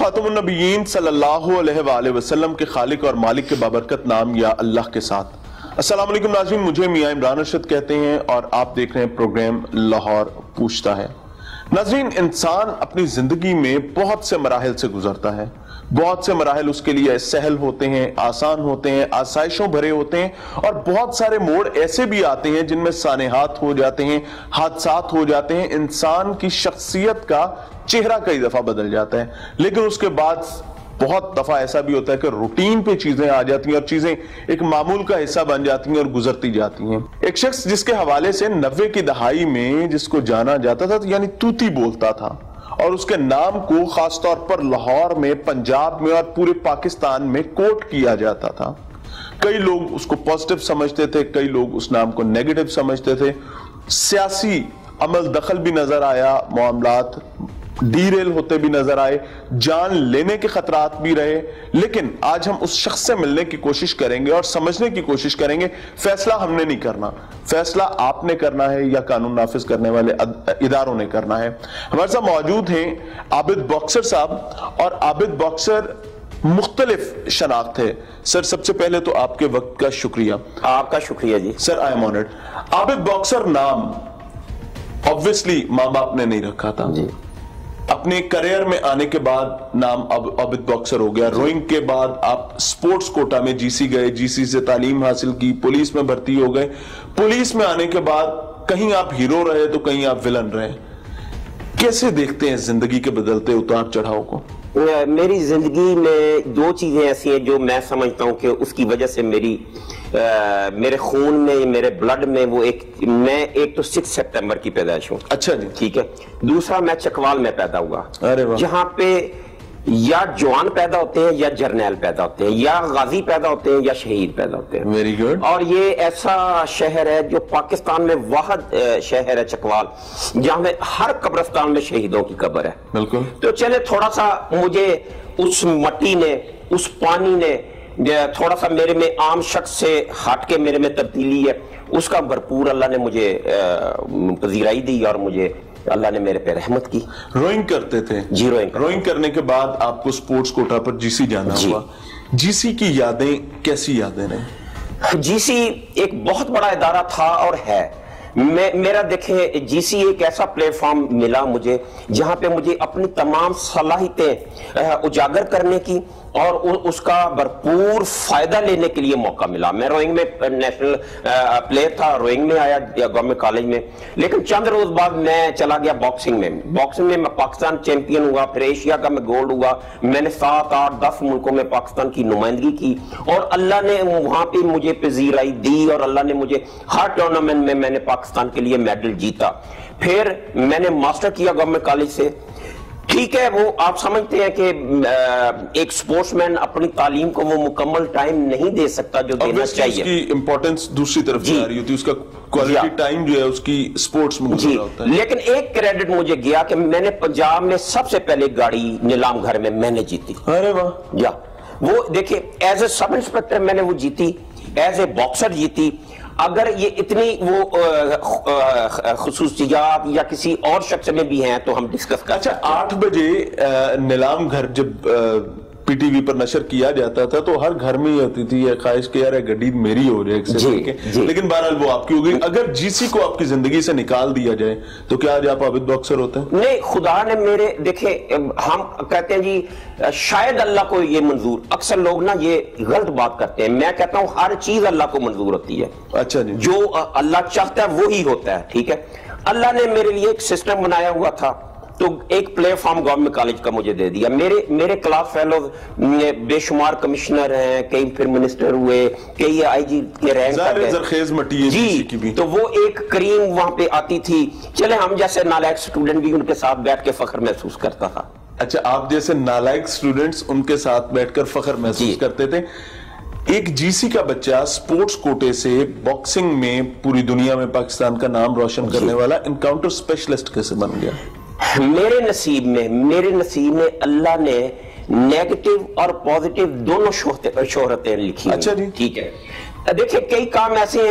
خاتم النبیین صلی اللہ علیہ وآلہ وسلم کے خالق اور مالک کے بابرکت نام یا اللہ کے ساتھ السلام علیکم ناظرین، مجھے میاں عمران ارشد کہتے ہیں اور آپ دیکھ رہے ہیں پروگرام لاہور پوچھتا ہے۔ ناظرین، انسان اپنی زندگی میں بہت سے مراحل سے گزرتا ہے، بہت سے مراحل اس کے لیے سہل ہوتے ہیں، آسان ہوتے ہیں، آسائشوں بھرے ہوتے ہیں، اور بہت سارے موڑ ایسے بھی آتے ہیں جن میں سانحات ہو جاتے ہیں، حادثات ہو جاتے ہیں، انسان کی شخصیت کا چہرہ کئی دفعہ بدل جاتا ہے۔ لیکن اس کے بعد بہت دفعہ ایسا بھی ہوتا ہے کہ روٹین پہ چیزیں آ جاتی ہیں اور چیزیں ایک معمول کا حصہ بن جاتی ہیں اور گزرتی جاتی ہیں۔ ایک شخص جس کے حوالے سے 90 کی دہائی میں جس کو جانا جاتا تھا یعنی توتی بولتا تھا، اور اس کے نام کو خاص طور پر لاہور میں، پنجاب میں اور پورے پاکستان میں کوٹ کیا جاتا تھا۔ کئی لوگ اس کو پازیٹیو سمجھتے تھے، کئی لوگ اس نام کو نیگیٹو سمجھتے تھے، سیاسی عمل دخل بھی نظر آیا، معاملات ڈیریل ہوتے بھی نظر آئے، جان لینے کے خطرات بھی رہے۔ لیکن آج ہم اس شخص سے ملنے کی کوشش کریں گے اور سمجھنے کی کوشش کریں گے۔ فیصلہ ہم نے نہیں کرنا، فیصلہ آپ نے کرنا ہے یا قانون نافذ کرنے والے اداروں نے کرنا ہے۔ ہمارے ساتھ موجود ہیں عابد باکسر صاحب، اور عابد باکسر مختلف شناخت ہے۔ سر، سب سے پہلے تو آپ کے وقت کا شکریہ۔ آپ کا شکریہ جی۔ Sir, I am honoured. Abid boxer نام obviously ماں باپ نے نہیں رکھا تھا جی۔ اپنے کریئر میں آنے کے بعد نام عابد باکسر ہو گیا۔ روئنگ کے بعد آپ سپورٹس کوٹا میں جی سی گئے، جی سی سے تعلیم حاصل کی، پولیس میں بھرتی ہو گئے۔ پولیس میں آنے کے بعد کہیں آپ ہیرو رہے تو کہیں آپ ویلن رہے۔ کیسے دیکھتے ہیں زندگی کے بدلتے اتار چڑھاؤ کو؟ میری زندگی میں دو چیزیں ایسی ہیں جو میں سمجھتا ہوں کہ اس کی وجہ سے میرے خون میں، میرے بلڈ میں وہ میں ایک تو 6 سپٹمبر کی پیدائش ہوں۔ اچھا جی، ٹھیک ہے۔ دوسرا، میں چکوال میں پیدا ہوا، جہاں پہ یا جوان پیدا ہوتے ہیں یا جرنیل پیدا ہوتے ہیں، یا غازی پیدا ہوتے ہیں یا شہید پیدا ہوتے ہیں۔ Very good. اور یہ ایسا شہر ہے جو پاکستان میں واحد شہر ہے چکوال، جہاں میں ہر قبرستان میں شہیدوں کی قبر ہے۔ بالکل۔ تو چلے تھوڑا سا مجھے اس مٹی نے، اس پانی نے تھوڑا سا میرے میں عام شخص سے ہٹ کے میرے میں تبدیلی ہے، اس کا بھرپور اللہ نے مجھے پذیرائی دی اور مجھے اللہ نے میرے پہ رحمت کی۔ روئنگ کرتے تھے؟ جی، روئنگ کرنے کے بعد آپ کو سپورٹس کوٹا پر جی سی جانا ہوا۔ جی سی کی یادیں کیسی یادیں رہیں؟ جی سی ایک بہت بڑا ادارہ تھا اور ہے۔ میرا دیکھیں، جی سی ایک ایسا پلیٹ فارم ملا مجھے جہاں پہ مجھے اپنی تمام صلاحیتیں اجاگر کرنے کی اور اس کا بھرپور فائدہ لینے کے لیے موقع ملا۔ میں روئنگ میں نیشنل پلیئر تھا، روئنگ میں آیا گورنمنٹ کالج میں، لیکن چند روز بعد میں چلا گیا باکسنگ میں۔ باکسنگ میں پاکستان چیمپئن ہوا، پھر ایشیا کا میں گولڈ ہوا۔ میں نے 7، 8، 10 ملکوں میں پاکستان کی نمائندگی کی، اور اللہ نے وہاں پہ مجھے پذیرائی دی، اور اللہ نے مجھے ہر ٹورنامنٹ میں نے پاکستان کے لیے میڈل جیتا۔ پھر میں نے ماسٹر کیا گورنمنٹ کالج سے۔ ٹھیک ہے، وہ آپ سمجھتے ہیں کہ ایک سپورٹس مین اپنی تعلیم کو وہ مکمل ٹائم نہیں دے سکتا جو دینا چاہیے۔ اس کی امپورٹنس دوسری طرف جا رہی ہوتی ہے، اس کا کوالٹی ٹائم جو ہے اس کی سپورٹس میں گزر رہا ہوتا ہے۔ لیکن ایک کریڈٹ مجھے گیا کہ میں نے پنجاب میں سب سے پہلے گاڑی نیلام گھر میں نے جیتی۔ ارے واہ! یا وہ دیکھیں، ایز اے سب انسپیکٹر میں نے وہ جیتی، ایز اے باکسر جیتی۔ اگر یہ اتنی وہ خصوصیات یا کسی اور شخص میں بھی ہیں تو ہم ڈسکس کریں۔ اچھا، 8 بجے نیلام گھر جب پی ٹی وی پر نشر کیا جاتا تھا تو ہر گھر میں ہی ہوتی تھی یہ خواہش کہ یار گڈی میری ہو جائے، لیکن بہرحال وہ آپ کی ہو گئی۔ اگر جی سی کو آپ کی زندگی سے نکال دیا جائے تو کیا آج آپ عابد باکسر ہوتے ہیں؟ نہیں، خدا نے میرے دیکھیں، ہم کہتے ہیں جی شاید اللہ کو یہ منظور، اکثر لوگ نا یہ غلط بات کرتے ہیں۔ میں کہتا ہوں ہر چیز اللہ کو منظور ہوتی ہے۔ اچھا جی، جو اللہ چاہتا ہے وہی ہوتا ہے۔ ٹھیک ہے، اللہ نے میرے لیے ایک سسٹم بنایا ہوا تھا، تو ایک پلیٹ فارم گورنمنٹ کالج کا مجھے دے دیا۔ میرے کلاس فیلوز بے شمار کمشنر ہیں، کئی پھر منسٹر ہوئے، کئی آئی جی کے رینک پر گئے۔ زرخیز مٹی ہے جی کی بھی۔ تو وہ ایک کریم وہاں پہ آتی تھی، چلے ہم جیسے نالائق سٹوڈنٹ بھی ان کے ساتھ بیٹھ کے فخر محسوس کرتا تھا۔ اچھا، آپ جیسے نالائق سٹوڈنٹس ان کے ساتھ بیٹھ کر فخر محسوس کرتے تھے۔ ایک جی سی کا بچہ سپورٹس کوٹے سے باکسنگ میں پوری دنیا میں پاکستان کا نام روشن کرنے والا انکاؤنٹر سپیشلسٹ کیسے بن گیا؟ میرے نصیب میں اللہ نے نیگیٹو اور پوزیٹو دونوں شہرتیں لکھی۔ اچھا جی، ٹھیک ہے، دیکھیں کئی کام ایسے ہیں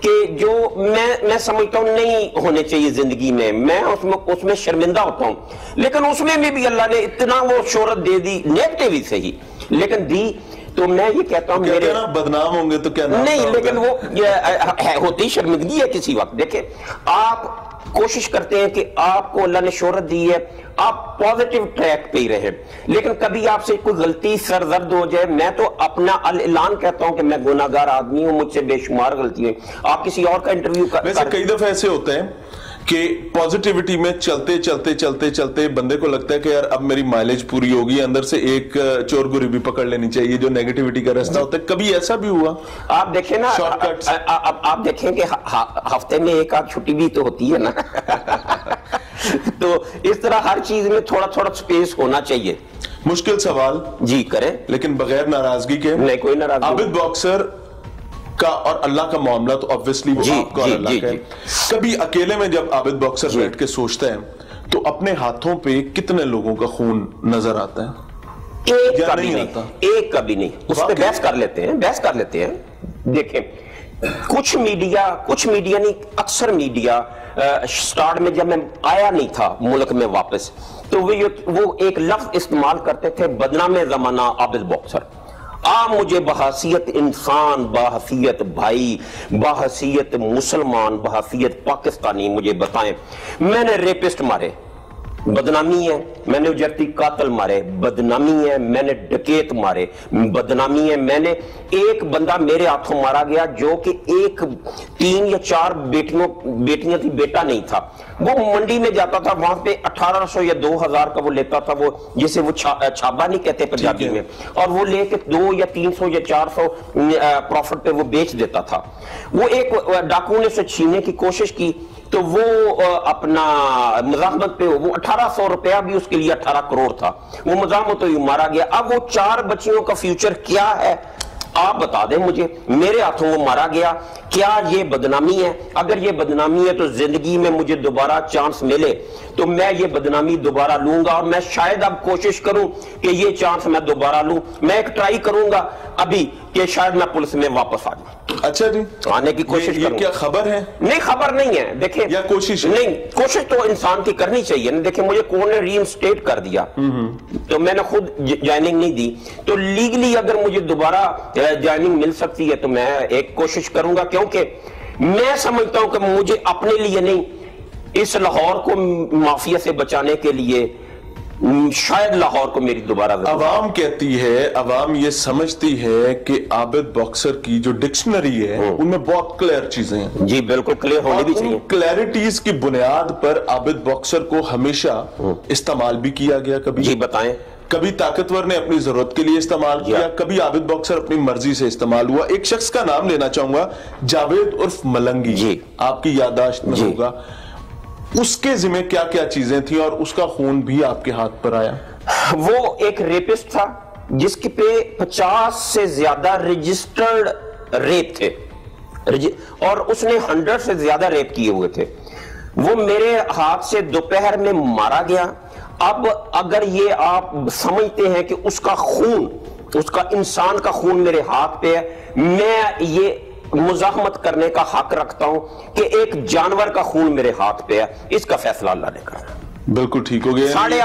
کہ جو میں سمجھتا ہوں نہیں ہونے چاہیے زندگی میں اس میں شرمندہ ہوتا ہوں، لیکن اس میں بھی اللہ نے اتنا وہ شہرت دے دی، نیگیٹو ہی صحیح لیکن دی، تو میں یہ کہتا ہوں میرے بدنام ہوں گے تو کیا نہیں، لیکن وہ ہوتی شرمندگی ہے کسی وقت۔ دیکھیں آپ کوشش کرتے ہیں کہ آپ کو اللہ نے شہرت دی ہے، آپ پازیٹیو ٹریک پہ ہی رہے، لیکن کبھی آپ سے کوئی غلطی سرزد ہو جائے، میں تو اپنا اعلان کہتا ہوں کہ میں گناہگار آدمی ہوں، مجھ سے بے شمار غلطی ہے۔ آپ کسی اور کا انٹرویو ویسے کئی دفعہ ایسے ہوتا ہے کہ پازیٹیوٹی میں چلتے بندے کو لگتا ہے کہ یار اب میری مائلیج پوری ہوگی، اندر سے ایک چور گوری بھی پکڑ لینی چاہیے، جو نیگیٹیوٹی کا راستہ ہوتا ہے۔ کبھی ایسا بھی ہوا؟ آپ دیکھیں نا، آپ دیکھیں کہ ہفتے میں ایک آدھ چھٹی بھی تو ہوتی ہے نا تو اس طرح ہر چیز میں تھوڑا تھوڑا سپیس ہونا چاہیے۔ مشکل سوال جی کریں، لیکن بغیر ناراضگی کے۔ نہیں کوئی ناراضگی۔ عابد باکسر کا اور اللہ کا معاملہ تو obviously وہ آپ کا اور اللہ کا ہے۔ کبھی اکیلے میں جب عابد باکسر بیٹھ کے سوچتا ہے تو اپنے ہاتھوں پہ کتنے لوگوں کا خون نظر آتا ہے؟ ایک کبھی نہیں، اس پہ بحث کر لیتے ہیں۔ دیکھیں کچھ میڈیا نہیں، اکثر میڈیا سٹارٹ میں جب میں آیا نہیں تھا ملک میں واپس، تو وہ ایک لفظ استعمال کرتے تھے، بدنام زمانہ عابد باکسر۔ مجھے بحیثیت انسان، بحیثیت بھائی، بحیثیت مسلمان، بحیثیت پاکستانی مجھے بتائیں، میں نے ریپسٹ مارے، بدنامی ہے، میں نے اجرتی قاتل مارے، بدنامی ہے، میں نے ڈکیت مارے، بدنامی ہے، میں نے ایک بندہ میرے ہاتھوں مارا گیا جو کہ 3 یا 4 بیٹیاں تھی، بیٹا نہیں تھا، وہ منڈی میں جاتا تھا، وہاں پہ 1800 یا 2000 کا وہ لیتا تھا، وہ جسے وہ چھابا نہیں کہتے پنجابی میں، اور وہ لے کے 200 یا 300 یا 400 پروفٹ پہ وہ بیچ دیتا تھا۔ وہ ایک ڈاکو نے اسے چھیننے کی کوشش کی تو وہ اپنا مزاحمت پہ وہ 1800 روپیہ بھی اس کے لیے 18 کروڑ تھا، وہ مزاحمت ہوئی مارا گیا۔ اب وہ 4 بچیوں کا فیوچر کیا ہے آپ بتا دیں مجھے، میرے ہاتھوں وہ مارا گیا، کیا یہ بدنامی ہے؟ اگر یہ بدنامی ہے تو زندگی میں مجھے دوبارہ چانس ملے تو میں یہ بدنامی دوبارہ لوں گا، اور میں شاید اب کوشش کروں کہ یہ چانس میں دوبارہ لوں، میں ایک ٹرائی کروں گا ابھی کہ شاید میں پولیس میں واپس آ جاؤں۔ اچھا جی، آنے کی کوشش یہ کیا خبر ہے؟ نہیں خبر نہیں ہے، دیکھیں یا کوشش نہیں، کوشش تو انسان کی کرنی چاہیے۔ دیکھیں مجھے کون نے ری انسٹیٹ کر دیا تو میں نے خود جوائننگ نہیں دی، تو لیگلی اگر مجھے دوبارہ جوائننگ مل سکتی ہے تو میں ایک کوشش کروں گا، کیونکہ میں سمجھتا ہوں کہ مجھے اپنے لیے نہیں، اس لاہور کو مافیا سے بچانے کے لیے شاید لاہور کو میری دوبارہ عوام کہتی ہے، عوام یہ سمجھتی ہے کہ عابد باکسر کی جو ڈکشنری ہے ان میں بہت کلیئر چیزیں ہیں۔ جی بالکل کلیئر ہونی بھی چاہیے۔ کلیئرٹیز کی بنیاد پر عابد باکسر کو ہمیشہ استعمال بھی کیا گیا، کبھی جی بتائیں، کبھی طاقتور نے اپنی ضرورت کے لیے استعمال کیا، کبھی عابد باکسر اپنی مرضی سے استعمال ہوا۔ ایک شخص کا نام لینا چاہوں گا، جاوید عرف ملنگی، جی آپ کی یادداشت میں ہوگا، اس کے ذمہ کیا کیا چیزیں تھیں اور اس کا خون بھی آپ کے ہاتھ پر آیا؟ وہ ایک ریپسٹ تھا جس کے پہ 50 سے زیادہ رجسٹرڈ ریپ تھے، اور اس نے 100 سے زیادہ ریپ کیے ہوئے تھے۔ وہ میرے ہاتھ سے دوپہر میں مارا گیا۔ اب اگر یہ آپ سمجھتے ہیں کہ اس کا خون، اس کا انسان کا خون میرے ہاتھ پہ ہے، میں یہ مزاحمت کرنے کا حق رکھتا ہوں کہ ایک جانور کا خون میرے ہاتھ پہ ہے، اس کا فیصلہ اللہ نے کرنا۔ بالکل ٹھیک ہو گیا۔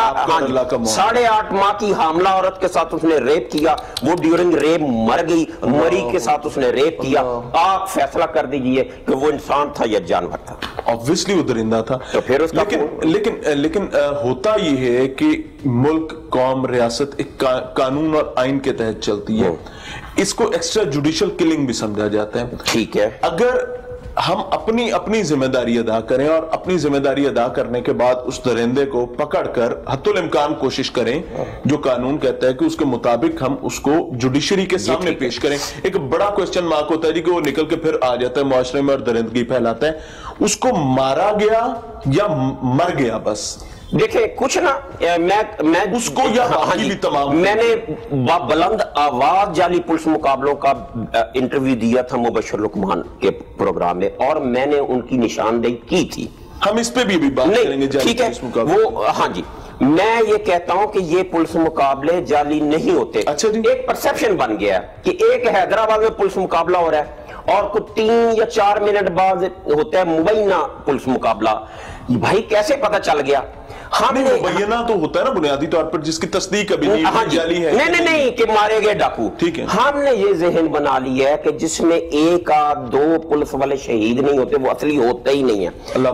8.5 ماہ کی حاملہ عورت کے ساتھ اس نے ریپ کیا، وہ ڈیورنگ ریپ مر گئی، مری کے ساتھ اس نے ریپ کیا۔ آپ فیصلہ کر دیجئے کہ وہ انسان تھا یا جانور تھا۔ obviously وہ درندہ تھا، تو پھر اس کا لیکن ہوتا یہ ہے کہ ملک، قوم، ریاست ایک قانون اور آئین کے تحت چلتی ہے، اس کو ایکسٹرا جوڈیشل کلنگ بھی سمجھا جاتا ہے۔ ٹھیک ہے، اگر ہم اپنی ذمہ داری ادا کریں اور اپنی ذمہ داری ادا کرنے کے بعد اس درندے کو پکڑ کر حتی الامکان کوشش کریں، جو قانون کہتا ہے کہ اس کے مطابق ہم اس کو جوڈیشری کے سامنے پیش کریں، ایک بڑا کوسچن مارک ہوتا ہے جی کہ وہ نکل کے پھر آ جاتا ہے معاشرے میں اور درندگی پھیلاتا ہے۔ اس کو مارا گیا یا مر گیا؟ بس دیکھیں کچھ نا، میں اس کو یا باقی بھی تمام، میں نے بلند آواز جعلی پولیس مقابلوں کا انٹرویو دیا تھا مبشر لقمان کے پروگرام میں، اور میں نے ان کی نشاندہی کی تھی۔ ہم اس پہ بھی بات کریں گے جعلی پولیس مقابلے۔ وہ ہاں جی، میں یہ کہتا ہوں کہ یہ پولیس مقابلے جعلی نہیں ہوتے۔ اچھا جی، ایک پرسیپشن بن گیا کہ ایک حیدرآباد میں پولیس مقابلہ ہو رہا ہے اور کچھ 3 یا 4 منٹ بعد ہوتا ہے مبینہ پولیس مقابلہ. بھائی کیسے پتہ چل گیا؟ ہم نے مبینہ تو ہوتا ہے نا بنیادی طور پر جس کی تصدیق ابھی جعلی ہے. نہیں کہ مارے گئے ڈاکو. ٹھیک ہے. ہم نے یہ ذہن بنا لیا ہے کہ جس میں 1 یا 2 پولیس والے شہید نہیں ہوتے وہ اصلی ہوتا ہی نہیں ہے.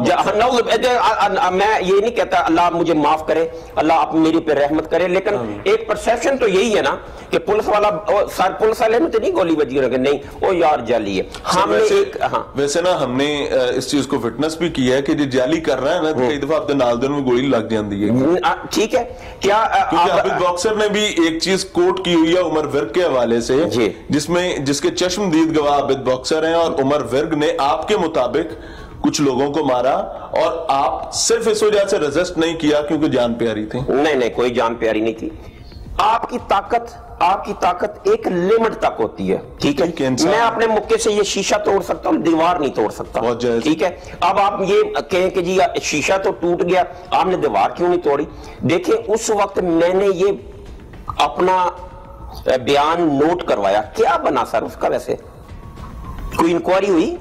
میں یہ نہیں کہتا اللہ مجھے معاف کرے, اللہ آپ میری پہ رحمت کرے, لیکن ایک پرسیپشن تو یہی ہے نا کہ پولیس والا پولیس والے میں تو نہیں گولی بجی رہے نہیں وہ یار جعلی ہے. ویسے نا ہم نے اس چیز کو فٹنس بھی کیا ہے کہ جو جعلی کر رہا ہے نا کئی دفعہ اپنے نال دن میں گولی لگ جاندی ہے. ٹھیک ہے. کیا عابد باکسر نے بھی ایک چیز کوٹ کی ہوئی ہے عمر ورگ کے حوالے سے جس کے چشمدید گواہ عابد باکسر ہیں, اور عمر ورگ نے آپ کے مطابق کچھ لوگوں کو مارا اور آپ صرف اس وجہ سے ریزسٹ نہیں کیا کیونکہ جان پیاری تھی. نہیں کوئی جان پیاری نہیں تھی. آپ کی طاقت ایک لمٹ تک ہوتی ہے. ٹھیک ہے. میں اپنے مکے سے یہ شیشہ توڑ سکتا ہوں, دیوار نہیں توڑ سکتا. ٹھیک ہے. اب آپ یہ کہیں کہ جی شیشہ تو ٹوٹ گیا, آپ نے دیوار کیوں نہیں توڑی؟ دیکھیں اس وقت میں نے یہ اپنا بیان نوٹ کروایا. کیا بنا سر اس کا؟ ویسے کوئی انکوائری ہوئی؟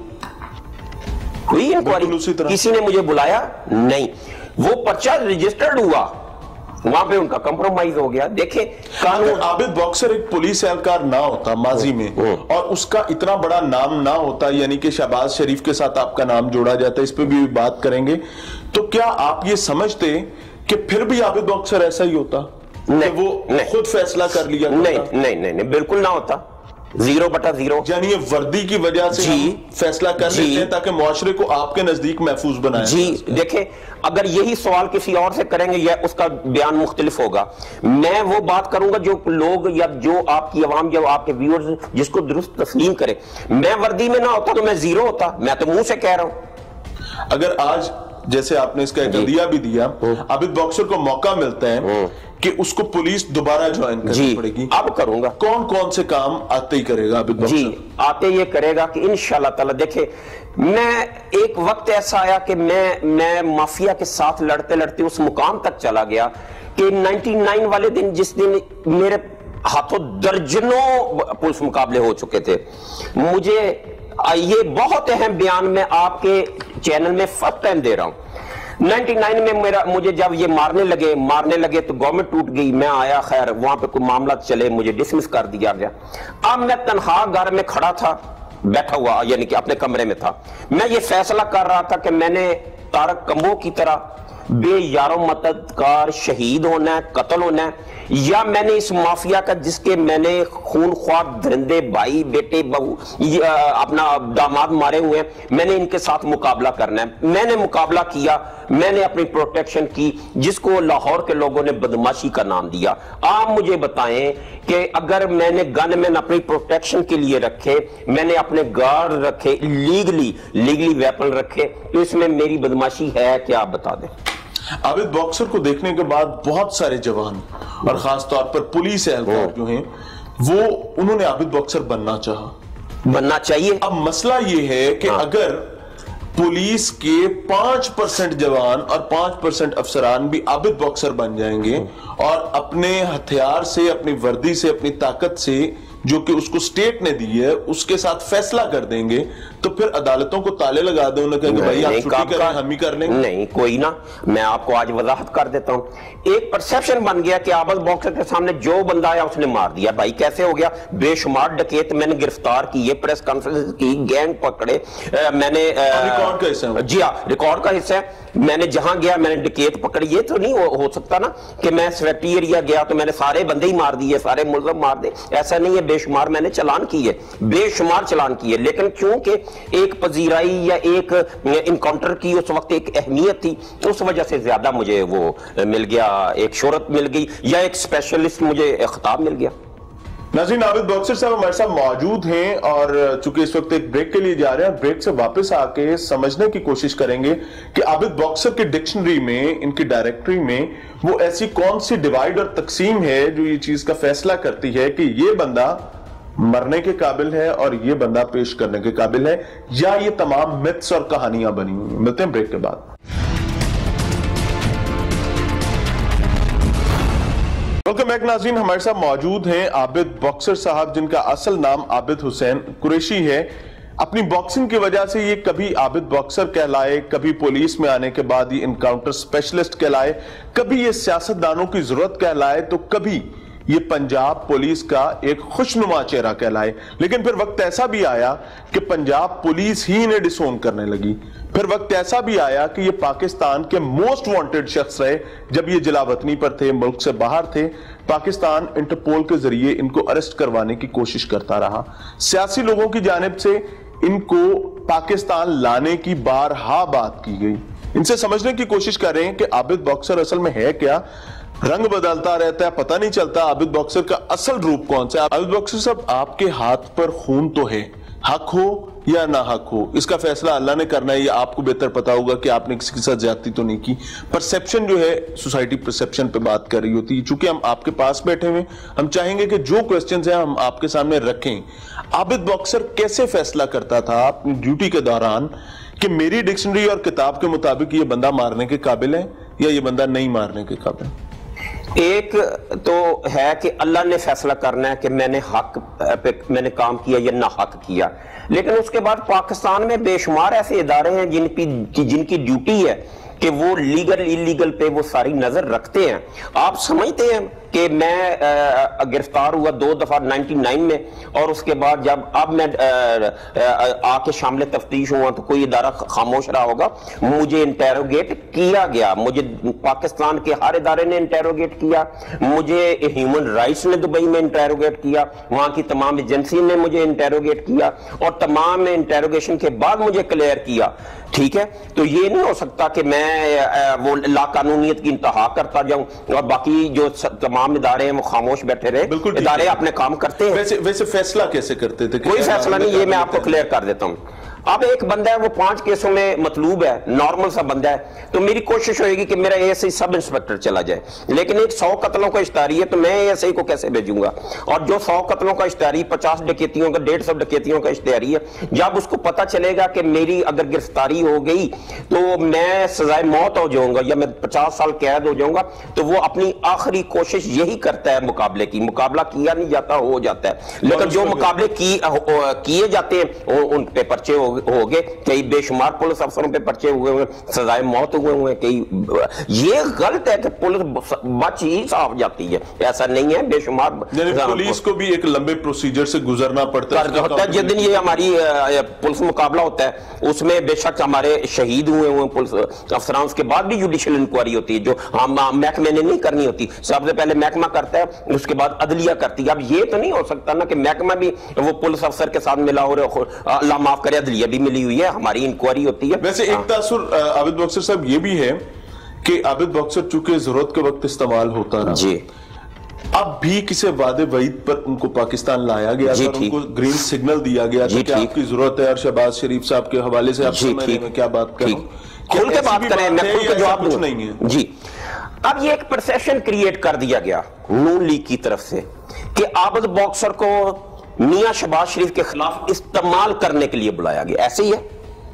کسی نے مجھے بلایا نہیں. وہ پرچہ رجسٹرڈ ہوا, وہاں پہ ان کا کمپرومائز ہو گیا. دیکھیں قانون عابد باکسر ایک پولیس اہلکار نہ ہوتا ماضی میں اور اس کا اتنا بڑا نام نہ ہوتا, یعنی کہ شہباز شریف کے ساتھ آپ کا نام جوڑا جاتا ہے, اس پہ بھی بات کریں گے, تو کیا آپ یہ سمجھتے کہ پھر بھی عابد باکسر ایسا ہی ہوتا کہ وہ خود فیصلہ کر لیا؟ نہیں بالکل نہ ہوتا. 0/0. یعنی یہ وردی کی وجہ سے فیصلہ کر لیتے ہیں تاکہ معاشرے کو آپ کے نزدیک محفوظ بنائیں. دیکھیں اگر یہی سوال کسی اور سے کریں گے یا اس کا بیان مختلف ہوگا. میں وہ بات کروں گا جو لوگ یا جو آپ کی عوام یا آپ کے ویورز جس کو درست تسلیم کرے. میں وردی میں نہ ہوتا تو میں 0 ہوتا. میں تو منہ سے کہہ رہا ہوں. اگر آج جیسے آپ نے اس کا ایک عدیہ بھی دیا, عابد باکسر کو موقع ملتا ہے کہ اس کو پولیس دوبارہ جوائن کرنی پڑے گی, اب کروں گا. کون سے کام آتے ہی کرے گا عابد باکسر؟ آتے یہ کرے گا کہ انشاءاللہ تعالی. دیکھیں میں ایک وقت ایسا آیا کہ میں مافیا کے ساتھ لڑتے اس مقام تک چلا گیا کہ 99 والے دن جس دن میرے ہاتھوں درجنوں پولیس مقابلے ہو چکے تھے. مجھے یہ بہت اہم بیان میں آپ کے چینل میں فرسٹ ٹائم دے رہا ہوں. 99 میں مجھے جب یہ مارنے لگے تو گورنمنٹ ٹوٹ گئی. میں آیا, خیر وہاں پہ کوئی معاملہ چلے, مجھے ڈسمس کر دیا گیا. اب میں تنہا گھر میں کھڑا تھا, بیٹھا ہوا, یعنی کہ اپنے کمرے میں تھا. میں یہ فیصلہ کر رہا تھا کہ میں نے طارق کمبو کی طرح بے یارو مددگار شہید ہونا ہے, قتل ہونا ہے, یا میں نے اس مافیا کا جس کے میں نے خون خوار درندے بھائی بیٹے بہو اپنا داماد مارے ہوئے ہیں, میں نے ان کے ساتھ مقابلہ کرنا ہے. میں نے مقابلہ کیا, میں نے اپنی پروٹیکشن کی, جس کو لاہور کے لوگوں نے بدماشی کا نام دیا. آپ مجھے بتائیں کہ اگر میں نے گن مین اپنی پروٹیکشن کے لیے رکھے, میں نے اپنے گارڈ رکھے, لیگلی ویپن رکھے, تو اس میں میری بدماشی ہے کیا؟ آپ بتا دیں. عابد باکسر کو دیکھنے کے بعد بہت سارے جوان اور خاص طور پر پولیس اہلکار جو ہیں انہوں نے عابد باکسر بننا چاہیے. اب مسئلہ یہ ہے کہ اگر پولیس کے 5% جوان اور 5% افسران بھی عابد باکسر بن جائیں گے اور اپنے ہتھیار سے, اپنی وردی سے, اپنی طاقت سے جو کہ اس کو سٹیٹ نے دی ہے اس کے ساتھ فیصلہ کر دیں گے, تو پھر عدالتوں کو تالے لگا دیں, انہیں کہیں گے بھائی آپ چھٹی کریں, ہم ہی کر لیں گے. نہیں کوئی نہ, میں آپ کو آج وضاحت کر دیتا ہوں. ایک پرسیپشن بن گیا کہ عابد باکسر کے سامنے جو بندہ آیا اس نے مار دیا. بھائی کیسے ہو گیا؟ بے شمار ڈکیت میں نے گرفتار کی, یہ پریس کانفرنس کی, گینگ پکڑے, میں نے ریکارڈ کا حصہ ہے. جی ہاں ریکارڈ کا حصہ ہے. میں نے جہاں گیا میں نے ڈکیت پکڑی. یہ تو نہیں ہو سکتا نا کہ میں سویٹی ایریا گیا تو میں نے سارے بندے ہی مار دیے, سارے ملزم مار دے. ایسا نہیں ہے. بے شمار میں نے چلان کی ہے, بے شمار چلان کی ہے, لیکن چونکہ ایک پذیرائی یا ایک انکاؤنٹر کی اس وقت ایک اہمیت تھی, اس وجہ سے زیادہ مجھے وہ مل گیا, ایک شہرت مل گئی یا ایک اسپیشلسٹ مجھے خطاب مل گیا. ناظرین عابد باکسر صاحب ہمارے ساتھ موجود ہیں اور چونکہ اس وقت ایک بریک کے لیے جا رہے ہیں, بریک سے واپس آ کے سمجھنے کی کوشش کریں گے کہ عابد باکسر کی ڈکشنری میں, ان کی ڈائریکٹری میں وہ ایسی کون سی ڈیوائیڈ اور تقسیم ہے جو یہ چیز کا فیصلہ کرتی ہے کہ یہ بندہ مرنے کے قابل ہے اور یہ بندہ پیش کرنے کے قابل ہے, یا یہ تمام متس اور کہانیاں بنی ہوئی ہیں. ملتے ہیں بریک کے بعد. ویلکم بیک ناظرین, ہمارے ساتھ موجود ہیں عابد باکسر صاحب جن کا اصل نام عابد حسین قریشی ہے. अपनी बॉक्सिंग की वजह से ये कभी आबिद बॉक्सर कहलाए, कभी पुलिस में आने के बाद ये इनकाउंटर स्पेशलिस्ट कहलाए, कभी ये सियासतदानों की जरूरत कहलाए, तो कभी ये पंजाब पुलिस का एक खुशनुमा चेहरा कहलाए। लेकिन फिर वक्त ऐसा भी आया कि पंजाब पुलिस ही इन्हें डिसोन करने लगी। फिर वक्त ऐसा भी आया कि ये पाकिस्तान के मोस्ट वांटेड शख्स रहे। जब ये जलावतनी पर थे, मुल्क से बाहर थे, पाकिस्तान इंटरपोल के जरिए इनको अरेस्ट करवाने की कोशिश करता रहा। सियासी लोगों की जानिब से इनको पाकिस्तान लाने की बारहा बात की गई। इनसे समझने की कोशिश कर रहे हैं कि आबिद बॉक्सर असल में है क्या। रंग बदलता रहता है, पता नहीं चलता आबिद बॉक्सर का असल रूप कौन सा है। आबिद बॉक्सर साहब, आपके हाथ पर खून तो है, हक हो या ना हक हो इसका फैसला अल्लाह ने करना है। ये आपको बेहतर पता होगा कि आपने किसी के साथ ज्यादती तो नहीं की। परसेप्शन जो है, सोसाइटी परसेप्शन पे बात कर रही होती है। चूंकि हम आपके पास बैठे हुए, हम चाहेंगे कि जो क्वेश्चंस हैं हम आपके सामने रखें। आबिद बॉक्सर कैसे फैसला करता था अपनी ड्यूटी के दौरान कि मेरी डिक्शनरी और किताब के मुताबिक ये बंदा मारने के काबिल है या ये बंदा नहीं मारने के काबिल? एक तो है कि अल्लाह ने फैसला करना है कि मैंने हक पे मैंने काम किया या ना हक किया। लेकिन उसके बाद पाकिस्तान में बेशुमार ऐसे इदारे हैं जिनकी ड्यूटी है कि वो लीगल इलीगल पे वो सारी नजर रखते हैं। आप समझते हैं कि मैं गिरफ्तार हुआ 2 दफा 99 में, और उसके बाद जब अब मैं आके शामिल तफ्तीश हुआ तो कोई इदारा खामोश रहा होगा। मुझे इंटेरोगेट किया गया, मुझे पाकिस्तान के हर इदारे ने इंटेरोगेट किया, मुझे ह्यूमन राइट्स ने दुबई में इंटेरोगेट किया, वहां की तमाम एजेंसी ने मुझे इंटेरोगेट किया, और तमाम इंटेरोगेशन के बाद मुझे क्लियर किया। ठीक है, तो ये नहीं हो सकता कि मैं वो लाकानूनियत की इंतहा करता जाऊं और बाकी जो तमाम इदारे हैं वो खामोश बैठे रहे। इदारे अपने काम करते हैं। वैसे फैसला कैसे करते थे? कोई फैसला नहीं, ये मैं आपको क्लियर कर देता हूं। अब एक बंदा है वो 5 केसों में मतलूब है, नॉर्मल सा बंदा है, तो मेरी कोशिश होगी कि मेरा एएसआई सब इंस्पेक्टर चला जाए। लेकिन एक 100 कत्लों का इश्तारी है तो मैं एएसआई को कैसे भेजूंगा? और जो 100 कत्लों का इश्तारी, 50 डकैतियों का, 150 डकैतियों का इश्तारी है, जब उसको पता चलेगा कि मेरी अगर गिरफ्तारी हो गई तो मैं सजाए मौत हो जाऊंगा या मैं 50 साल कैद हो जाऊंगा, तो वो अपनी आखिरी कोशिश यही करता है मुकाबले की। मुकाबला किया नहीं जाता, हो जाता है। लेकिन जो मुकाबले किए जाते हैं उन पे पर्चे हो गए, कई बेशुमार पुलिस अफसरों पे पर्चे हुए, सजाए मौत हुए, कई। ये गलत है कि पुलिस बच ही साफ जाती है, ऐसा नहीं है। बेशुमार पुलिस को भी एक लंबे प्रोसीजर से गुजरना पड़ता है। जिस दिन ये हमारी पुलिस मुकाबला होता है उसमें बेशक हमारे शहीद हुए पुलिस अफसरान, उसके बाद भी जुडिशियल इंक्वायरी होती है जो महकमे ने नहीं करनी होती। सबसे पहले महकमा करता है, उसके बाद अदलिया करती है। अब ये तो नहीं हो सकता ना कि महकमा भी वो पुलिस अफसर के साथ मिला हो, अल्लाह माफ करे अदलिया भी मिली हुई है, हमारी इंक्वायरी होती है। वैसे एक तासुर आबिद बॉक्सर साहब ये भी है कि आबिद बॉक्सर चूंकि जरूरत के वक्त इस्तेमाल होता रहा जी, अब भी किसी वादे वईद पर उनको पाकिस्तान लाया गया था, उनको ग्रीन सिग्नल दिया गया था कि आपकी जरूरत है। और शहबाज शरीफ साहब के हवाले से आप समझ में क्या बात करें, खुल के बात करें, मैं खुल के जवाब कुछ नहीं है जी। अब ये एक परसेप्शन क्रिएट कर दिया गया नून लीग की तरफ से कि आबिद बॉक्सर को मियां शहबाज शरीफ के खिलाफ इस्तेमाल करने के लिए बुलाया गया। ऐसे ही है।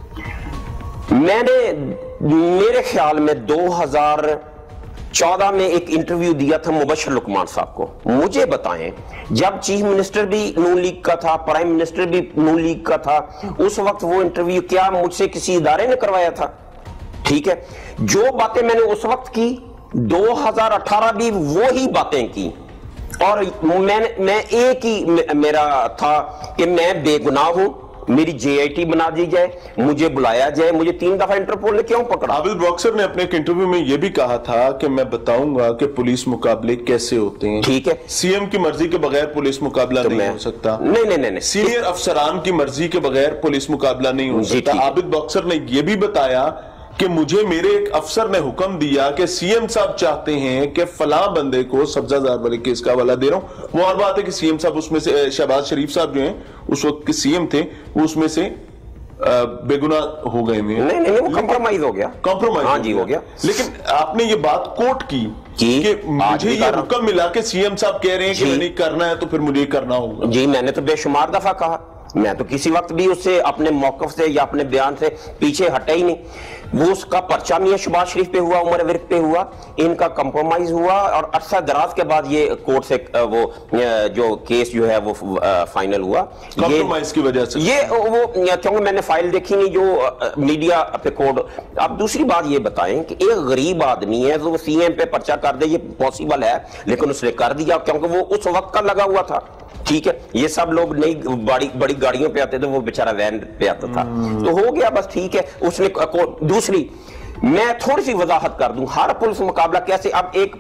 मेरे ख्याल में 2014 में एक इंटरव्यू दिया था मुबशर लुकमान साहब को। मुझे बताएं, जब चीफ मिनिस्टर भी नून लीग का था, प्राइम मिनिस्टर भी नून लीग का था, उस वक्त वो इंटरव्यू क्या मुझसे किसी इदारे ने करवाया था? ठीक है, जो बातें मैंने उस वक्त की, 2018 भी वो ही बातें की, और मैं एक ही मेरा था कि मैं बेगुनाह हूं, मेरी जेआईटी बना दी जाए, मुझे बुलाया जाए। मुझे 3 दफा इंटरपोल ने क्यों पकड़ा? आबिद बॉक्सर ने अपने एक इंटरव्यू में यह भी कहा था कि मैं बताऊंगा कि पुलिस मुकाबले कैसे होते हैं। ठीक है, सीएम की मर्जी के बगैर पुलिस मुकाबला तो नहीं हो सकता। नहीं, सीनियर अफसरान की मर्जी के बगैर पुलिस मुकाबला नहीं हो सकता। आबिद बॉक्सर ने यह भी बताया कि मुझे मेरे एक अफसर ने हुक्म दिया कि सीएम साहब चाहते हैं कि फलां बंदे को सब्जाजार वाले केस का हवाला दे रहा हूं। वो और बात है कि सीएम साहब उसमें से, शहबाज शरीफ साहब जो हैं उस वक्त के सीएम थे, वो उसमें से बेगुनाह हो गए। नहीं, वो कॉम्प्रोमाइज हो गया। कॉम्प्रोमाइज, हाँ जी, हो गया। लेकिन आपने ये बात कोट की कि मुझे ये हुक्म मिला कि सीएम साहब कह रहे हैं कि नहीं करना है तो फिर मुझे करना होगा। जी, मैंने तो बेशुमार दफा कहा, मैं तो किसी वक्त भी उससे अपने मौकफ से या अपने बयान से पीछे हटा ही नहीं। وہ اس کا پرچہ میاں شہباز شریف پہ ہوا, عمر ورک پہ ہوا, ان کا کمپرومائز ہوا اور عرصہ دراز کے بعد یہ کورٹ سے وہ جو کیس جو ہے وہ فائنل ہوا. کمپرومائز کی وجہ سے یہ وہ کیونکہ میں نے فائل دیکھی نہیں جو میڈیا پہ کوڈ. اب دوسری بات یہ بتائیں کہ ایک غریب آدمی ہے تو وہ سی ایم پہ پرچہ کر دے, یہ پاسبل ہے, لیکن اس نے کر دیا کیونکہ وہ اس وقت کا لگا ہوا تھا. ٹھیک ہے, یہ سب لوگ نئی بڑی گاڑیوں پہ آتے تھے, وہ بیچارہ وین پہ آتا تھا, تو ہو گیا بس ٹھیک ہے. اس نے دوسری میں تھوڑی سی وضاحت کر دوں, ہر پولیس مقابلہ کیسے, اب ایک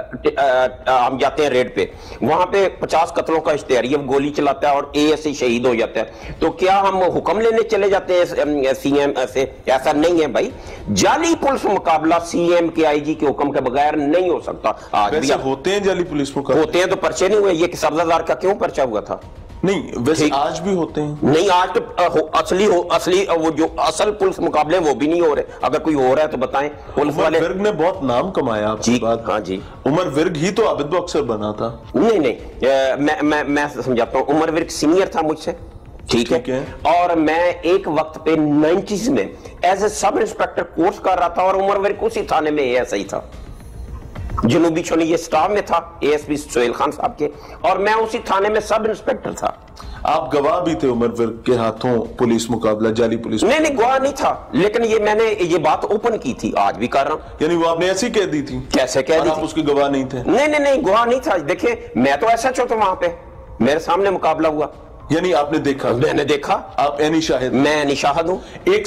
ہم جاتے ہیں ریڈ پہ, وہاں پہ 50 قتلوں کا اشتہاری ہے, گولی چلاتا ہے اور اے ایس ای شہید ہو جاتا ہے, تو کیا ہم حکم لینے چلے جاتے ہیں سی ایم سے؟ ایسا نہیں ہے بھائی. جعلی پولیس مقابلہ سی ایم کے آئی جی کے حکم کے بغیر نہیں ہو سکتا. آج بھی ہوتے ہیں جعلی پولیس مقابلے, ہوتے ہیں, تو پرچے نہیں ہوئے. یہ کہ سبزہ دار کا کیوں پرچہ ہوا تھا؟ نہیں ویسے آج بھی ہوتے ہیں. نہیں آج تو اصلی وہ جو اصل پولیس مقابلے وہ بھی نہیں ہو رہے. اگر کوئی ہو رہا ہے تو بتائیں. پولیس والے عمر ورگ نے بہت نام کمایا آپ کی بات. ہاں جی, عمر ورگ ہی تو عابد باکسر بنا تھا. نہیں میں سمجھاتا ہوں, عمر ورگ سینئر تھا مجھ سے, ٹھیک ہے, اور میں ایک وقت پہ 90s میں as a sub inspector course کر رہا تھا, اور عمر ورگ اسی تھانے میں اے ایس آئی تھا, جنوبی شونی سٹاف میں تھا A S P Sohail Khan صاحب کے, اور میں اسی تھانے میں سب انسپیکٹر تھا. آپ گواہ بھی تھے عمر ورگ کے ہاتھوں پولیس مقابلہ, جعلی پولیس مقابلہ. نہیں گواہ نہیں تھا, لیکن یہ میں نے یہ بات اوپن کی تھی, آج بھی کر رہا ہوں. یعنی وہ آپ نے ایسی کہہ دی تھی؟ کیسے کہہ دی آپ تھی؟ اس کے گواہ نہیں تھے؟ نہیں گواہ نہیں تھا. دیکھیں میں تو ایسا چھوٹا وہاں پہ میرے سامنے مقابلہ ہوا. یعنی آپ نے دیکھا؟ میں نے دیکھا. آپ اینی شاہد؟ میں اینی شاہد ہوں.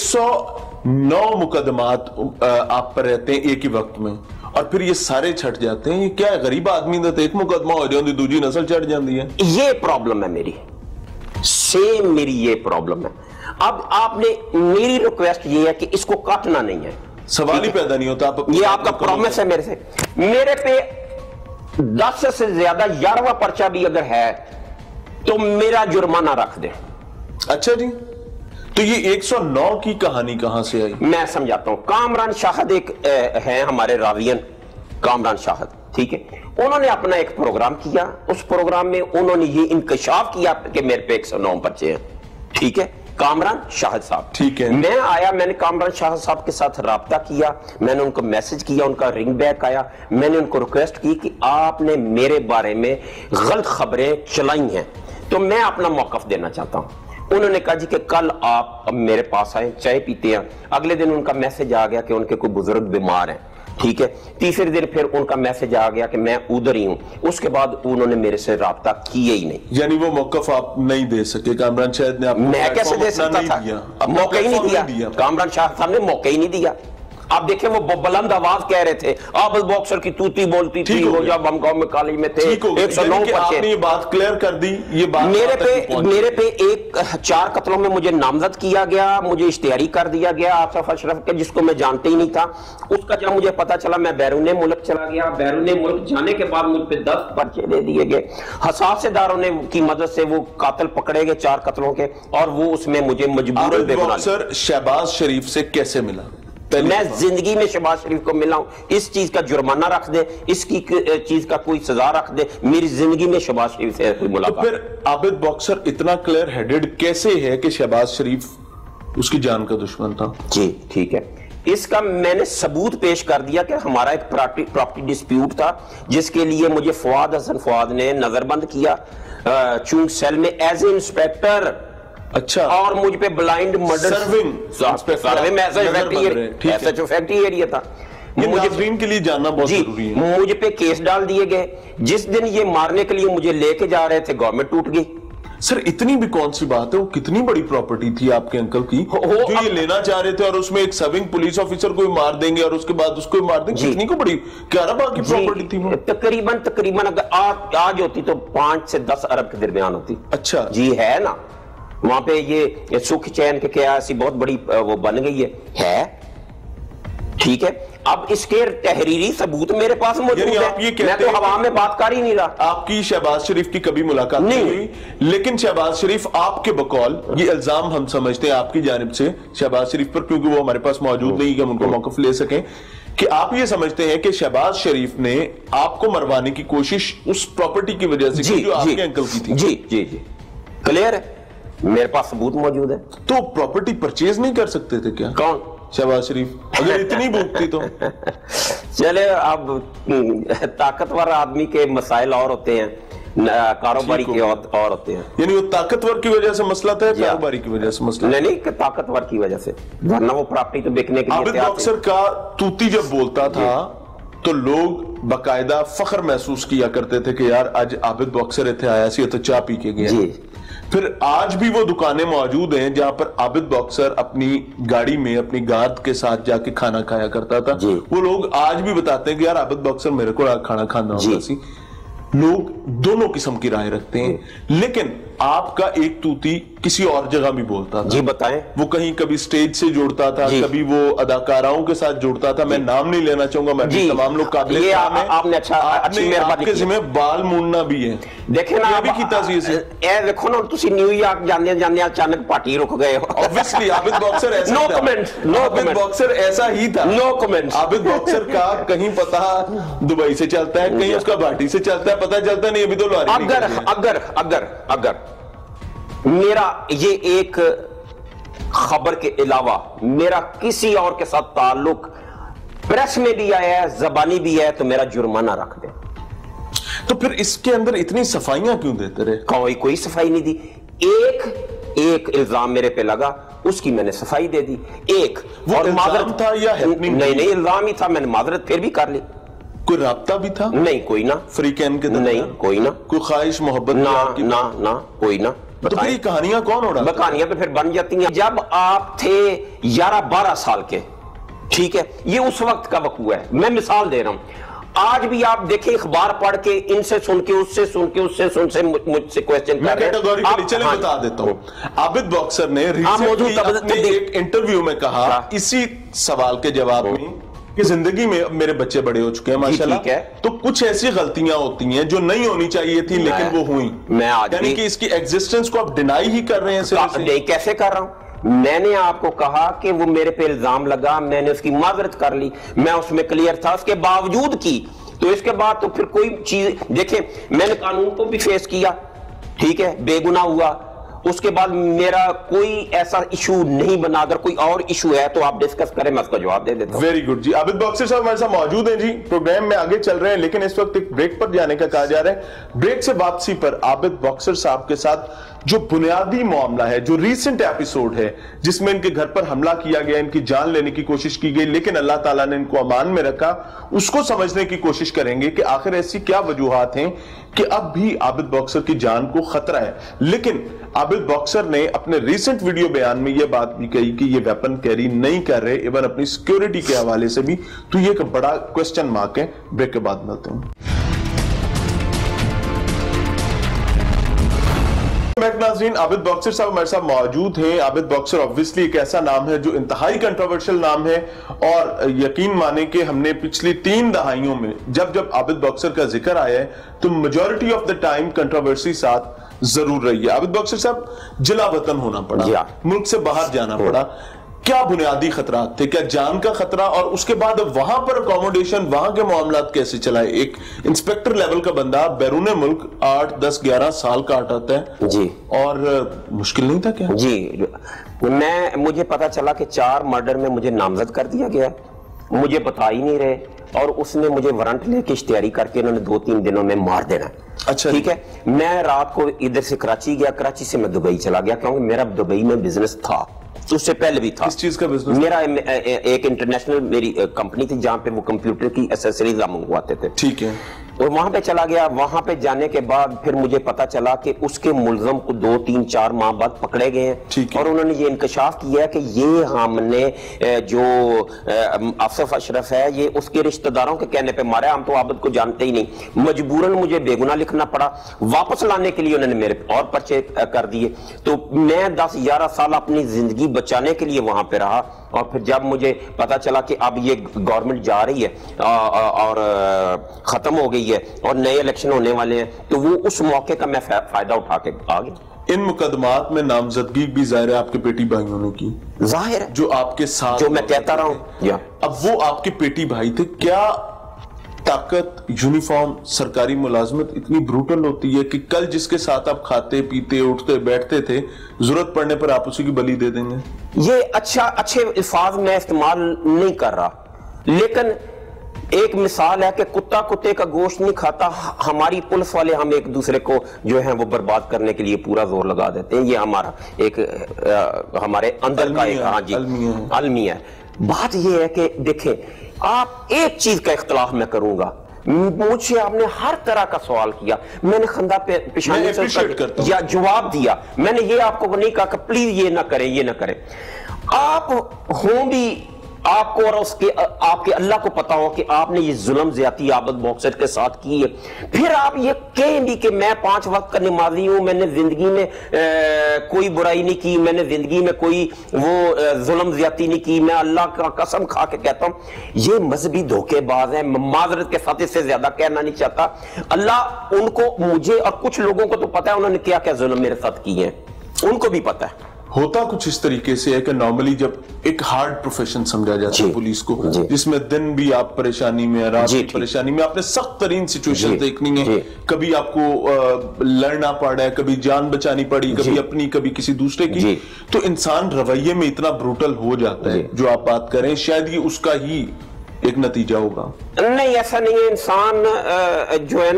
109 مقدمات آپ پر رہتے ہیں ایک ہی وقت میں, اور پھر یہ سارے چھٹ جاتے ہیں. یہ کیا ہے, غریب آدمی نے تو ایک مقدمہ ہو جاندی دوسری نسل چھٹ جاندی ہے. یہ پرابلم ہے میری, سیم میری یہ پرابلم ہے. اب آپ نے میری ریکویسٹ یہ ہے کہ اس کو کاٹنا نہیں ہے. سوال ہی پیدا نہیں ہوتا. یہ آپ کا پرومس ہے میرے سے. میرے پہ 10 سے زیادہ 11واں پرچہ بھی اگر ہے تو میرا جرمانہ رکھ دیں. اچھا جی, تو یہ 109 کی کہانی کہاں سے آئی؟ میں سمجھاتا ہوں. کامران شاہد ایک ہیں ہمارے راوین, کامران شاہد, ٹھیک ہے, انہوں نے اپنا ایک پروگرام کیا. اس پروگرام میں انہوں نے یہ انکشاف کیا کہ میرے پہ 109 پرچے ہیں. ٹھیک ہے, کامران شاہد صاحب. ٹھیک ہے, میں آیا, میں نے کامران شاہد صاحب کے ساتھ رابطہ کیا, میں نے ان کو میسج کیا, ان کا رنگ بیک آیا. میں نے ان کو ریکویسٹ کی کہ آپ نے میرے بارے میں غلط خبریں چلائی ہیں, تو میں اپنا موقف دینا چاہتا ہوں. انہوں نے کہا جی کہ کل آپ میرے پاس آئیں, چائے پیتے ہیں. اگلے دن ان کا میسج آ گیا کہ ان کے کوئی بزرگ بیمار ہیں. ٹھیک ہے, تیسرے دن پھر ان کا میسج آ گیا کہ میں ادھر ہی ہوں. اس کے بعد انہوں نے میرے سے رابطہ کیے ہی نہیں. یعنی وہ موقف آپ نہیں دے سکے؟ کامران شاہد نے آپ کو میں کیسے دے سکتا تھا؟ موقع ہی نہیں دیا. کامران شاہد صاحب نے موقع ہی نہیں دیا. آپ دیکھیں وہ بلند آواز کہہ رہے تھے عابد باکسر کی توتی بولتی تھی وہ جب ہم گاؤں میں کالج میں تھے. 109 آپ نے یہ بات کلیئر کر دی. یہ بات میرے پہ ایک 4 قتلوں میں مجھے نامزد کیا گیا, مجھے اشتہاری کر دیا گیا آصف اشرف کے, جس کو میں جانتے ہی نہیں تھا. اس کا جب مجھے پتا چلا میں بیرون ملک چلا گیا. بیرون ملک جانے کے بعد مجھ پہ 10 پرچے دے دیے گئے. حساس اداروں نے کی مدد سے وہ قاتل پکڑے گئے 4 قتلوں کے, اور وہ اس میں مجھے مجبور بے گناہ. سر شہباز شریف سے کیسے ملا؟ میں زندگی میں شہباز شریف کو ملا ہوں. اس چیز کا جرمانہ رکھ دے, اس کی چیز کا کوئی سزا رکھ دے, میری زندگی میں شہباز شریف سے ملاقات. تو پھر عابد باکسر اتنا کلیئر ہیڈڈ کیسے ہے کہ شہباز شریف اس کی جان کا دشمن تھا؟ جی ٹھیک ہے, اس کا میں نے ثبوت پیش کر دیا کہ ہمارا ایک پراپرٹی ڈسپیوٹ تھا, جس کے لیے مجھے فواد حسن فواد نے نظر بند کیا چونک سیل میں ایز اے انسپیکٹر. اچھا, اور مجھ پہ بلائنڈ مرڈر ایسا جو فیکٹری ایریا تھا. ناظرین کے لیے جاننا بہت ضروری ہے. مجھ پہ کیس ڈال دیے گئے. جس دن یہ مارنے کے لیے مجھے لے کے جا رہے تھے گورنمنٹ ٹوٹ گئی. سر اتنی بھی کون سی بات ہے, وہ کتنی بڑی پراپرٹی تھی آپ کے انکل کی جو یہ لینا چاہ رہے تھے, اور اس میں ایک سرونگ پولیس آفیسر کو مار دیں گے اور اس کے بعد اس کو مار دیں گے. کتنی کو بڑی کیرابا کی پراپرٹی تھی وہ. تقریباً اگر آج ہوتی تو 5 سے 10 ارب کے درمیان ہوتی. اچھا جی ہے نا, وہاں پہ یہ سکھ چین کے کیا ایسی بہت بڑی وہ بن گئی ہے. ٹھیک ہے, اب اس کے تحریری ثبوت میرے پاس موجود ہے. میں تو ہوا میں بات کر ہی نہیں رہا. آپ کی شہباز شریف کی کبھی ملاقات نہیں ہوئی, لیکن شہباز شریف آپ کے بقول, یہ الزام ہم سمجھتے ہیں آپ کی جانب سے شہباز شریف پر, کیونکہ وہ ہمارے پاس موجود نہیں کہ ہم ان کو موقف لے سکیں, کہ آپ یہ سمجھتے ہیں کہ شہباز شریف نے آپ کو مروانے کی کوشش اس پراپرٹی کی وجہ سے کی جو آپ کے انکل کی تھی. جی جی جی کلیئر ہے, میرے پاس ثبوت موجود ہے. تو پراپرٹی پرچیز نہیں کر سکتے تھے کیا؟ کون؟ शहबाज शरीफ, अगर इतनी भूख थी तो। चले, अब ताकतवर आदमी के मसाइल और होते हैं, कारोबारी के और होते हैं। यानी वो ताकतवर की वजह से मसला था, कारोबारी की वजह से मसला? नहीं, कि ताकतवर की वजह से, वरना वो प्रॉपर्टी तो बेचने के लिए। आबिद बॉक्सर का तूती जब बोलता था तो लोग बाकायदा फख्र महसूस किया करते थे कि यार आज आबिद बॉक्सर इतने आया सी तो चाय पी के गया। फिर आज भी वो दुकानें मौजूद हैं जहां पर आबिद बॉक्सर अपनी गाड़ी में अपनी गाद के साथ जाके खाना खाया करता था। वो लोग आज भी बताते हैं कि यार आबिद बॉक्सर मेरे को खाना खाना होगा सी। लोग दोनों किस्म की राय रखते हैं, लेकिन आपका एक तूती किसी और जगह भी बोलता था। जी बताएं। वो कहीं कभी स्टेज से जोड़ता था, कभी वो अदाकाराओं के साथ जोड़ता था। मैं नाम नहीं लेना चाहूंगा, मैं तमाम लोग काबिल ये आपने अच्छी मेहरबानी की। जिसमें बाल मूंडना भी है, देखे ना भी कीता सी ए देखो ना, तुसी न्यूयॉर्क जाने अचानक पार्टी रुक गए हो। ऑब्वियसली आबिद बॉक्सर ऐसा नो कमेंट, आबिद बॉक्सर ऐसा ही था, नो कमेंट। आबिद बॉक्सर का कहीं पता दुबई से चलता है, कहीं उसका भाटी से चलता है, पता चलता नहीं अभी तो अगर मेरा ये एक खबर के अलावा मेरा किसी और के साथ ताल्लुक प्रेस में भी आया है, जबानी भी है, तो मेरा जुर्माना रख दे। तो फिर इसके अंदर इतनी सफाइयां क्यों देते रहे? कोई सफाई नहीं दी। एक इल्जाम मेरे पे लगा, उसकी मैंने सफाई दे दी। एक वो और माजरत था या नहीं इल्जाम ही था, मैंने माजरत फिर भी कर ली। कोई राब्ता भी था? नहीं, कोई ना। फ्रीकैन के नहीं, कोई ना। कोई ख्वाहिश मोहब्बत? ना, कोई ना। तो फिर कहानियां कौन उड़ा? कहानियां पे फिर बन जाती हैं। जब आप थे 11-12 साल के, ठीक है, ये उस वक्त का वकूआ है, मैं मिसाल दे रहा हूं। आज भी आप देखें, अखबार पढ़ के, इनसे सुन के, उससे सुन के, उससे सुन से मुझसे क्वेश्चन कर रहे हैं। चले बता देता हूं, आबिद बॉक्सर ने एक इंटरव्यू में कहा, इसी सवाल के जवाब में, कि जिंदगी में मेरे बच्चे बड़े हो चुके हैं माशाल्लाह, तो कुछ ऐसी गलतियां होती हैं जो नहीं होनी चाहिए थी लेकिन वो हुई। मैं आज यानी कि इसकी एग्जिस्टेंस को आप डिनाई ही कर रहे हैं। नहीं, कैसे कर रहा हूं? मैंने आपको कहा कि वो मेरे पे इल्जाम लगा, मैंने उसकी माजरत कर ली, मैं उसमें क्लियर था, उसके बावजूद की। तो इसके बाद तो फिर कोई चीज देखें, मैंने कानून को भी फेस किया, ठीक है, बेगुनाह हुआ। उसके बाद मेरा कोई ऐसा इशू नहीं बना। अगर कोई और इशू है तो आप डिस्कस करें, मैं उसका जवाब दे देता हूं। वेरी गुड जी। आबिद बॉक्सर साहब हमारे साथ मौजूद हैं जी, प्रोग्राम में आगे चल रहे हैं, लेकिन इस वक्त एक ब्रेक पर जाने का कहा जा रहा है। ब्रेक से वापसी पर आबिद बॉक्सर साहब के साथ जो बुनियादी मामला है, जो रीसेंट एपिसोड है जिसमें इनके घर पर हमला किया गया, इनकी जान लेने की कोशिश की गई, लेकिन अल्लाह ताला ने इनको अमान में रखा, उसको समझने की कोशिश करेंगे कि आखिर ऐसी क्या वजूहात हैं कि अब भी आबिद बॉक्सर की जान को खतरा है। लेकिन आबिद बॉक्सर ने अपने रीसेंट वीडियो बयान में यह बात भी कही कि ये वेपन कैरी नहीं कर रहे, इवन अपनी सिक्योरिटी के हवाले से भी। तो ये एक बड़ा क्वेश्चन मार्क है। ब्रेक के बाद मिलते हैं। नाज़रीन, आबिद बॉक्सर साहब हमारे साथ मौजूद हैं। आबिद बॉक्सर ऑब्वियसली एक ऐसा नाम है जो इंतहाई कंट्रोवर्शियल नाम है, और यकीन माने कि हमने पिछली 3 दहाइयों में जब आबिद बॉक्सर का जिक्र आया है तो majority of the time controversy साथ जरूर रही है। आबिद बॉक्सर साहब, जिला वतन होना पड़ा, मुल्क से बाहर जाना पड़ा, क्या बुनियादी खतरात थे? क्या जान का खतरा, और उसके बाद वहां पर अकोमोडेशन, वहां के मामलात कैसे चलाए? एक इंस्पेक्टर लेवल का बंदा बैरून मुल्क 8, 10, 11 साल का हटाता है जी, और मुश्किल नहीं था क्या? जी, मुझे पता चला कि 4 मर्डर में मुझे नामजद कर दिया गया, मुझे बता ही नहीं रहे, और उसने मुझे वारंट लेके इश्तिहारी करके उन्होंने 2-3 दिनों में मार देना। अच्छा, ठीक है। मैं रात को इधर से कराची गया, कराची से मैं दुबई चला गया, क्योंकि मेरा दुबई में बिजनेस था, उससे पहले भी था। किस चीज का बिजनेस? मेरा एक इंटरनेशनल मेरी कंपनी थी जहां पे वो कंप्यूटर की एसेसरीज मंगवाते थे। ठीक है। और वहां पे चला गया। वहां पे जाने के बाद फिर मुझे पता चला कि उसके मुलजम को 2-3-4 माह बाद पकड़े गए हैं, और उन्होंने ये इंकशाफ किया कि ये हमने जो आसिफ अशरफ है, ये उसके रिश्तेदारों के कहने पे मारा, हम तो आबिद को जानते ही नहीं। मजबूरन मुझे बेगुनाह लिखना पड़ा, वापस लाने के लिए उन्होंने मेरे और पर्चे कर दिए। तो मैं 10-11 साल अपनी जिंदगी बचाने के लिए वहां पे रहा, और फिर जब मुझे पता चला कि अब ये गवर्नमेंट जा रही है और खत्म हो गई है और नए इलेक्शन होने वाले हैं, तो वो उस मौके का मैं फायदा उठा के आ गया। इन मुकदमात में नामजदगी भी जाहिर है आपके पेटी भाइयों ने की, जाहिर है, जो आपके साथ, जो मैं कहता रहा हूं। अब वो आपके पेटी भाई थे, क्या طاقت یونیفارم سرکاری ملازمت اتنی بروٹل ہوتی ہے کہ کل جس کے ساتھ آپ کھاتے پیتے اٹھتے بیٹھتے تھے ضرورت پڑنے پر آپ اسی کی بلی دے دیں گے؟ یہ اچھے الفاظ میں استعمال نہیں کر رہا، لیکن ایک مثال ہے کہ کتا کتے کا گوشت نہیں کھاتا، ہماری پولیس والے ہم ایک دوسرے کو جو ہیں وہ برباد کرنے کے لیے پورا زور لگا دیتے ہیں، یہ ہمارا ایک ہمارے اندر کا ایک المیہ ہے۔ بات یہ ہے کہ دیکھیں، آپ ایک چیز کا اختلاف میں کروں گا، مجھ سے آپ نے ہر طرح کا سوال کیا، میں نے خندہ پیشانی سے یا جواب دیا، میں نے یہ آپ کو نہیں کہا کہ پلیز یہ نہ کریں یہ نہ کریں۔ آپ ہوں بھی آپ کو اور آپ کے اللہ کو پتا ہو کہ آپ نے یہ ظلم زیادتی عابد باکسر کے ساتھ کی ہے، پھر آپ یہ کہیں نہیں کہ میں 5 وقت کا نمازی ہوں، میں نے زندگی میں کوئی برائی نہیں کی، میں نے زندگی میں کوئی وہ ظلم زیادتی نہیں کی، میں اللہ کا قسم کھا کے کہتا ہوں یہ مذہبی دھوکے باز ہیں، معذرت کے ساتھ اس سے زیادہ کہنا نہیں چاہتا۔ اللہ ان کو، مجھے اور کچھ لوگوں کو تو پتا ہے انہوں نے کیا کیا ظلم میرے ساتھ کیے ہیں، ان کو بھی پتا ہے۔ ہوتا کچھ اس طریقے سے ہے کہ نارملی جب ایک ہارڈ پروفیشن سمجھا جاتا ہے پولیس کو، جس میں دن بھی آپ پریشانی میں، رات بھی پریشانی میں، آپ نے سخت ترین سچویشن دیکھنی ہے، کبھی آپ کو لڑنا پڑا ہے، کبھی جان بچانی پڑی، کبھی اپنی کبھی کسی دوسرے کی، تو انسان رویے میں اتنا بروٹل ہو جاتا ہے۔ جو آپ بات کریں شاید یہ اس کا ہی ایک نتیجہ ہوگا۔ نہیں، ایسا نہیں ہے۔ انسان جو ہے نا،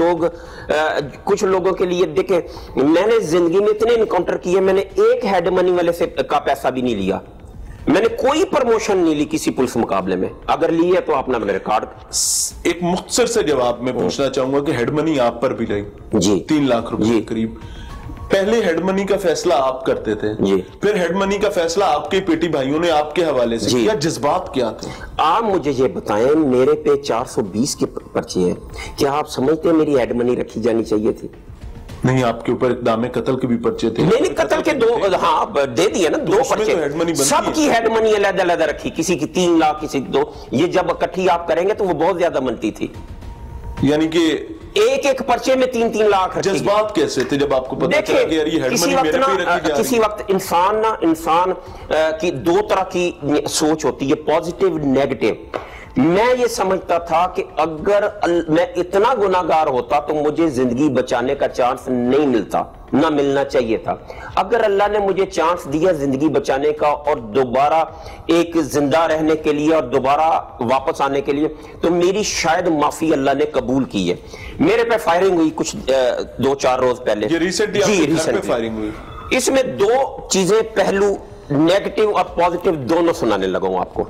کچھ لوگوں کے لیے دیکھیں، میں نے زندگی میں اتنے انکاؤنٹر کیے، میں نے ایک ہیڈ منی والے سے کا پیسہ بھی نہیں لیا، میں نے کوئی پروموشن نہیں لی کسی پولیس مقابلے میں، اگر لی ہے تو اپنا میرے ریکارڈ۔ ایک مختصر سے جواب میں پوچھنا چاہوں گا کہ ہیڈ منی آپ پر بھی لئی 3 لاکھ روپے کے قریب، پہلے ہیڈ منی کا فیصلہ آپ کرتے تھے، پھر ہیڈ منی کا فیصلہ آپ کے پیٹی بھائیوں نے آپ کے حوالے سے کیا، جذبات کیا تھے؟ آپ مجھے یہ بتائیں، میرے پہ 420 کے پرچے ہیں، کیا آپ سمجھتے ہیں میری ہیڈ منی رکھی جانی چاہیے تھی؟ نہیں، آپ کے اوپر اقدام قتل کے بھی پرچے تھے۔ نہیں، قتل کے 2، ہاں دے دیے نا 2 پرچے، سب کی ہیڈ منی علیحدہ علیحدہ رکھی، کسی کی 3 لاکھ کسی کی 2، یہ جب اکٹھی آپ کریں گے تو وہ بہت زیادہ بنتی تھی، یعنی کہ ایک پرچے میں 3 لاکھ۔ جذبات کیسے تھے جب آپ کو پتا چلا کہ یار یہ ہیڈ منی میرے پہ رکھی جا رہی ہے؟ کسی وقت انسان کی 2 طرح کی سوچ ہوتی ہے، پازیٹیو نیگیٹو۔ میں یہ سمجھتا تھا کہ اگر میں اتنا گناہگار ہوتا تو مجھے زندگی بچانے کا چانس نہیں ملتا، نہ ملنا چاہیے تھا۔ اگر اللہ نے مجھے چانس دیا زندگی بچانے کا اور دوبارہ ایک زندہ رہنے کے لیے اور دوبارہ واپس آنے کے لیے، تو میری شاید معافی اللہ نے قبول کی ہے۔ میرے پہ فائرنگ ہوئی کچھ 2-4 روز پہلے، یہ ریسنٹلی آپ کے گھر پہ فائرنگ ہوئی؟ اس میں 2 چیزیں، پہلو نیگیٹو اور پازیٹیو دونوں سنانے لگا ہوں آپ کو۔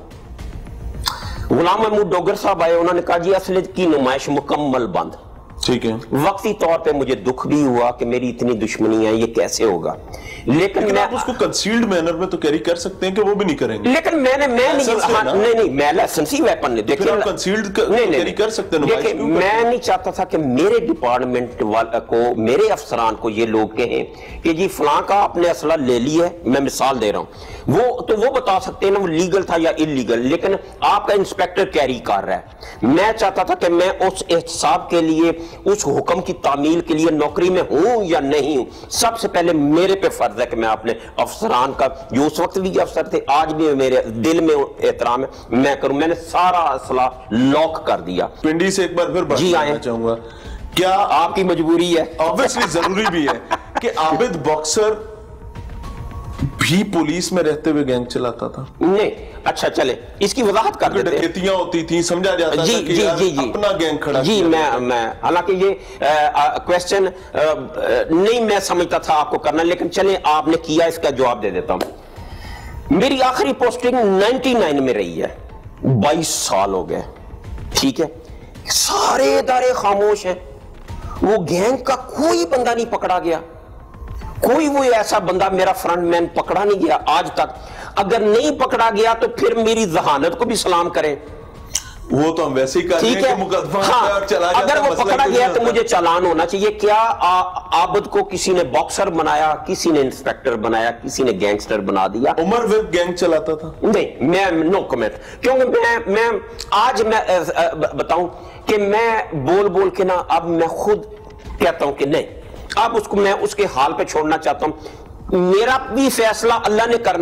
غلام محمود ڈوگر صاحب آئے، انہوں نے کہا جی اسلحے کی نمائش مکمل بند۔ ٹھیک ہے، وقتی طور پہ مجھے دکھ بھی ہوا کہ میری اتنی دشمنی ہے، یہ کیسے ہوگا، لیکن آپ اس کو کنسیلڈ مینر میں تو کیری کر سکتے ہیں کہ وہ بھی نہیں کریں گے، لیکن میں لائسنسی ویپن نہیں، دیکھیں آپ کنسیلڈ کیری کر سکتے ہیں۔ دیکھیں میں نہیں چاہتا تھا کہ میرے ڈپارٹمنٹ کو، میرے افسران کو یہ لوگ کہیں کہ جی فلاں کا آپ نے اسلحہ لے لیا ہے، میں مثال دے رہا ہوں، وہ بتا سکتے ہیں نا وہ لیگل تھا یا انلیگل، لیکن آپ کا انسپیکٹر کیری کر رہا ہے۔ میں چاہتا تھا کہ میں اس احتساب کے لیے، اس حکم کی تعمیل کے لیے نوکری میں ہوں یا نہیں ہوں، سب سے پہلے میرے پہ فرض ہے کہ میں اپنے افسران کا، جو اس وقت بھی افسر تھے آج بھی میرے دل میں احترام ہے، میں کروں۔ میں نے سارا اسلحہ لاک کر دیا۔ پنڈی سے ایک بار پھر بات کرنا چاہوں گا، کیا آپ کی مجبوری ہے؟ obviously ضروری بھی ہے کہ عابد باکسر بھی پولیس میں رہتے ہوئے گینگ چلاتا تھا؟ نہیں، اچھا چلے اس کی وضاحت کر دیتے ہیں۔ ڈکیتیاں ہوتی تھیں، سمجھا جاتا تھا کہ یار اپنا گینگ کھڑا جی میں حالانکہ یہ کویسچن نہیں میں سمجھتا تھا آپ کو کرنا، لیکن چلیں آپ نے کیا، اس کا جواب دے دیتا ہوں۔ میری آخری پوسٹنگ 99 میں رہی ہے، 22 سال ہو گئے، ٹھیک ہے، سارے ادارے خاموش ہیں، وہ گینگ کا کوئی بندہ نہیں پکڑا گیا، کوئی وہ ایسا بندہ میرا فرنٹ مین پکڑا نہیں گیا آج تک۔ اگر نہیں پکڑا گیا تو پھر میری ذہانت کو بھی سلام کریں، وہ تو ہم ویسے ہی کہتے ہیں کہ مقدمہ چلا جاتا ہے، اگر وہ پکڑا گیا تو مجھے چالان ہونا چاہیے۔ کیا عابد کو کسی نے باکسر بنایا، کسی نے انسپیکٹر بنایا، کسی نے گینگسٹر بنا دیا؟ عمر ویب گینگ چلاتا تھا؟ نہیں، میں نو کمنٹ، کیونکہ میں آج میں بتاؤں کہ میں بول کے نا، اب میں خود کہتا ہوں کہ نہیں، اب اس کو میں اس کے حال پہ چھوڑنا چاہتا ہوں۔ میرا بھی فیصلہ اللہ نے کرنا ہے،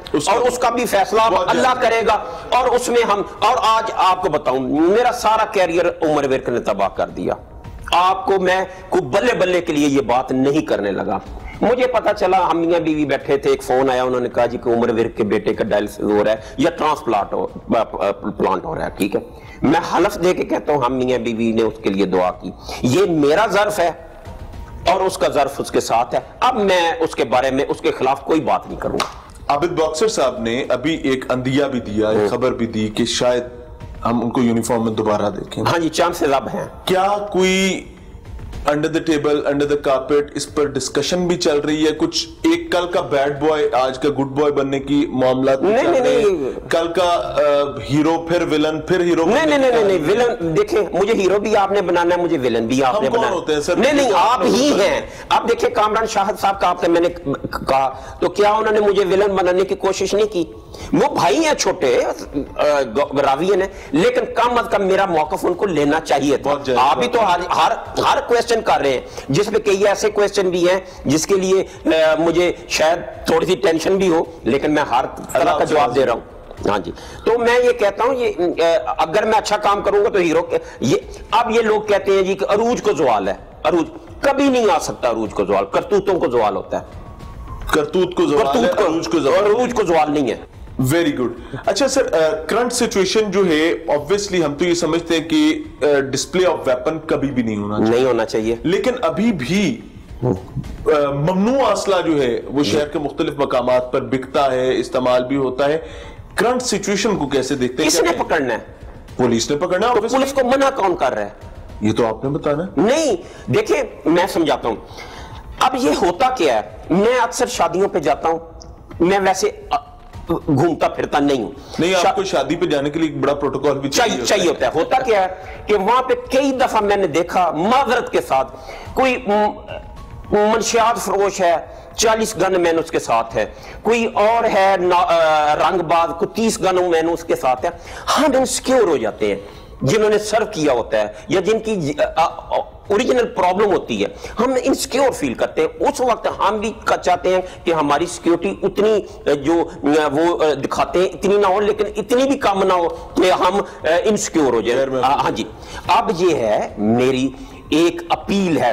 اور اس کا بھی فیصلہ اللہ کرے گا، اور اس میں ہم، اور آج آپ کو بتاؤں میرا سارا کیریئر عمر ورک نے تباہ کر دیا. آپ کو میں کوئی بلے بلے کے لیے یہ بات نہیں کرنے لگا. مجھے پتا چلا ہم میاں بیوی بیٹھے تھے، ایک فون آیا، انہوں نے کہا جی کہ عمر ورک کے بیٹے کا ڈائلسس ہو رہا ہے یا ٹرانسپلانٹ ہو رہا ہے. ٹھیک ہے، میں حلف دے کے کہتا ہوں ہم میاں بیوی نے اس کے لیے دعا کی. یہ میرا ظرف ہے اور اس کا ظرف اس کے ساتھ ہے. اب میں اس کے بارے میں اس کے خلاف کوئی بات نہیں کروں گا. عابد باکسر صاحب نے ابھی ایک اندیہ بھی دیا، ایک خبر بھی دی کہ شاید ہم ان کو یونیفارم میں دوبارہ دیکھیں. ہاں جی، چانسز اب ہیں. کیا کوئی under the table, under the carpet اس پر ڈسکشن بھی چل رہی ہے؟ کچھ ایک کل کا بیڈ بوائے آج کا گڈ بوائے بننے کی معاملات نہیں، کل کا ہیرو پھر ولن پھر ہیرو. نہیں ولن دیکھیں، مجھے ہیرو بھی آپ نے بنانا ہے، مجھے ولن بھی آپ نے بنانا ہے. نہیں آپ ہی ہیں. آپ دیکھیں کامران شاہد صاحب کا آپ سے میں نے کہا تو کیا انہوں نے مجھے ولن بنانے کی کوشش نہیں کی؟ وہ بھائی ہیں چھوٹے راویین ہیں، لیکن کم از کم میرا موقف ان کو لینا چاہیے تھا. آپ بھی تو ہر کویسچن کر رہے ہیں جس میں کئی ایسے کویسچن بھی ہیں جس کے لیے مجھے شاید تھوڑی سی ٹینشن بھی ہو، لیکن میں ہر طرح کا جواب دے رہا ہوں. ہاں جی، تو میں یہ کہتا ہوں یہ اگر میں اچھا کام کروں گا تو ہیرو. اب یہ لوگ کہتے ہیں جی کہ عروج کو زوال ہے. عروج کبھی نہیں آ سکتا. عروج کو زوال کرتوتوں کو زوال ہوتا ہے. کرتوت کو زوال ہے، عروج کو زوال نہیں ہے. Very good. اچھا سر، کرنٹ سچویشن جو ہے obviously ہم تو یہ سمجھتے ہیں کہ ڈسپلے آف ویپن کبھی بھی نہیں ہونا چاہیے، لیکن ابھی بھی ممنوع اسلحہ جو ہے وہ شہر کے مختلف مقامات پر بکتا ہے، استعمال بھی ہوتا ہے. کرنٹ سچویشن کو کیسے دیکھتے ہیں؟ کس نے پکڑنا ہے؟ پولیس نے پکڑنا ہے. پولیس کو منع کون کر رہا ہے؟ یہ تو آپ نے بتانا. نہیں دیکھیں میں سمجھاتا ہوں. اب یہ ہوتا کیا ہے، میں اکثر شادیوں پہ جاتا ہوں، میں ویسے گھومتا پھرتا نہیں ہوں. نہیں، آپ کو شادی پہ جانے کے لیے بڑا پروٹوکول بھی چاہیے ہوتا ہے. ہوتا کیا ہے کہ وہاں پہ کئی دفعہ میں نے دیکھا معذرت کے ساتھ کوئی منشیات فروش ہے، 40 گن مین اس کے ساتھ ہے، کوئی اور ہے رنگ باز، کوئی 30 گن مین اس کے ساتھ ہے. ہم انسیکیور ہو جاتے ہیں جنہوں نے سرو کیا ہوتا ہے یا جن کی اوریجنل پرابلم ہوتی ہے، ہم انسیکیور فیل کرتے ہیں. اس وقت ہم بھی چاہتے ہیں کہ ہماری سیکیورٹی اتنی جو وہ دکھاتے ہیں اتنی نہ ہو، لیکن اتنی بھی کم نہ ہو کہ ہم انسیکیور ہو جائیں. ہاں جی، اب یہ ہے میری ایک اپیل ہے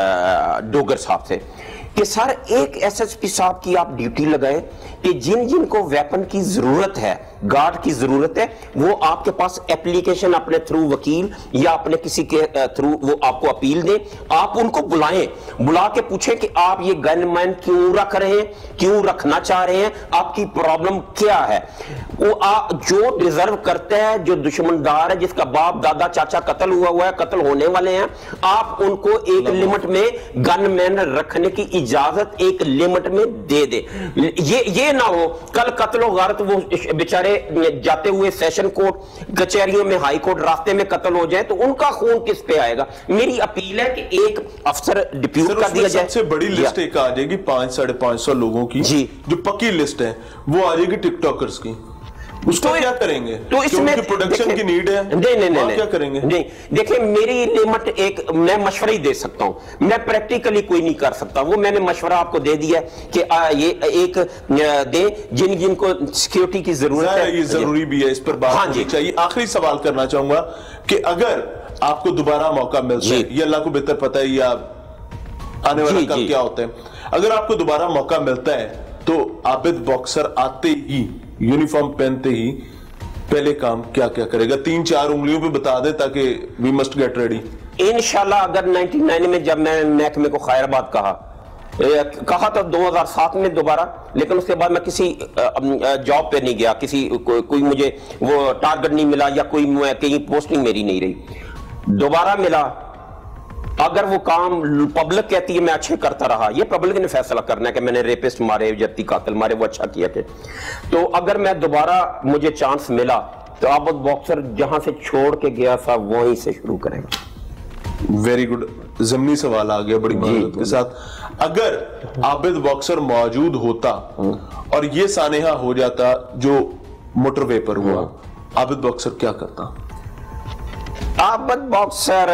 ڈوگر صاحب سے کہ سر ایک ایس ایس پی صاحب کی آپ ڈیوٹی لگائیں کہ جن جن کو ویپن کی ضرورت ہے، گارڈ کی ضرورت ہے، وہ آپ کے پاس اپلیکیشن اپنے تھرو وکیل یا اپنے کسی کے تھرو وہ آپ کو اپیل دیں. آپ ان کو بلائیں، بلا کے پوچھیں کہ آپ یہ گن مین کیوں رکھ رہے ہیں، کیوں رکھنا چاہ رہے ہیں، آپ کی پرابلم کیا ہے. وہ جو ڈیزرو کرتا ہے، جو دشمندار ہے، جس کا باپ دادا چاچا قتل ہوا ہے، قتل ہونے والے ہیں، آپ ان کو ایک لمٹ میں گن مین رکھنے کی اجازت ایک لمٹ میں دے دے. یہ نہ ہو کل قتل و غارت وہ بیچارے جاتے ہوئے سیشن کورٹ کچہریوں میں ہائی کورٹ راستے میں قتل ہو جائے تو ان کا خون کس پہ آئے گا. میری اپیل ہے کہ ایک افسر ڈپیوٹ کر دیا جائے. سب سے بڑی لسٹ ایک آ جائے گی 500-550 لوگوں کی جو پکی لسٹ ہے، وہ آ جائے گی ٹک ٹاکرز کی. اس کو کیا کریں گے؟ تو اس میں پروڈکشن کی نیڈ ہے. نہیں کیا کریں گے؟ نہیں دیکھیں میری لمٹ ایک میں مشورہ ہی دے سکتا ہوں، میں پریکٹیکلی کوئی نہیں کر سکتا. وہ میں نے مشورہ آپ کو دے دیا کہ یہ ایک دیں جن کو سیکیورٹی کی ضرورت ہے. یہ ضروری بھی ہے، اس پر بات ہونی چاہیے. آخری سوال کرنا چاہوں گا کہ اگر آپ کو دوبارہ موقع ملتا ہے، یہ اللہ کو بہتر پتہ ہے یا آنے والا کل کیا ہوتا ہے، اگر آپ کو دوبارہ موقع ملتا ہے تو عابد باکسر آتے ہی یونیفارم پہنتے ہی پہلے کام کیا کیا کرے گا؟ 3-4 انگلیوں پہ بتا دے تاکہ we must get ready. انشاءاللہ اگر 99 میں جب میں محکمے کو خیر آباد کہا تو 2007 میں دوبارہ، لیکن اس کے بعد میں کسی جاب پہ نہیں گیا، کوئی مجھے وہ ٹارگٹ نہیں ملا یا کوئی کہیں پوسٹنگ میری نہیں رہی. دوبارہ ملا، اگر وہ کام پبلک کہتی ہے میں اچھے کرتا رہا، یہ پبلک نے فیصلہ کرنا ہے کہ میں نے ریپسٹ مارے، جتی قاتل مارے، وہ اچھا کیا تھے. تو اگر میں دوبارہ مجھے چانس ملا تو عابد باکسر جہاں سے چھوڑ کے گیا تھا وہیں سے شروع کریں گا. Very good. ضمنی سوال آ گیا بڑی معذرت کے ساتھ. اگر عابد باکسر موجود ہوتا اور یہ سانحہ ہو جاتا جو موٹر وے پر ہوا، عابد باکسر کیا کرتا؟ عابد باکسر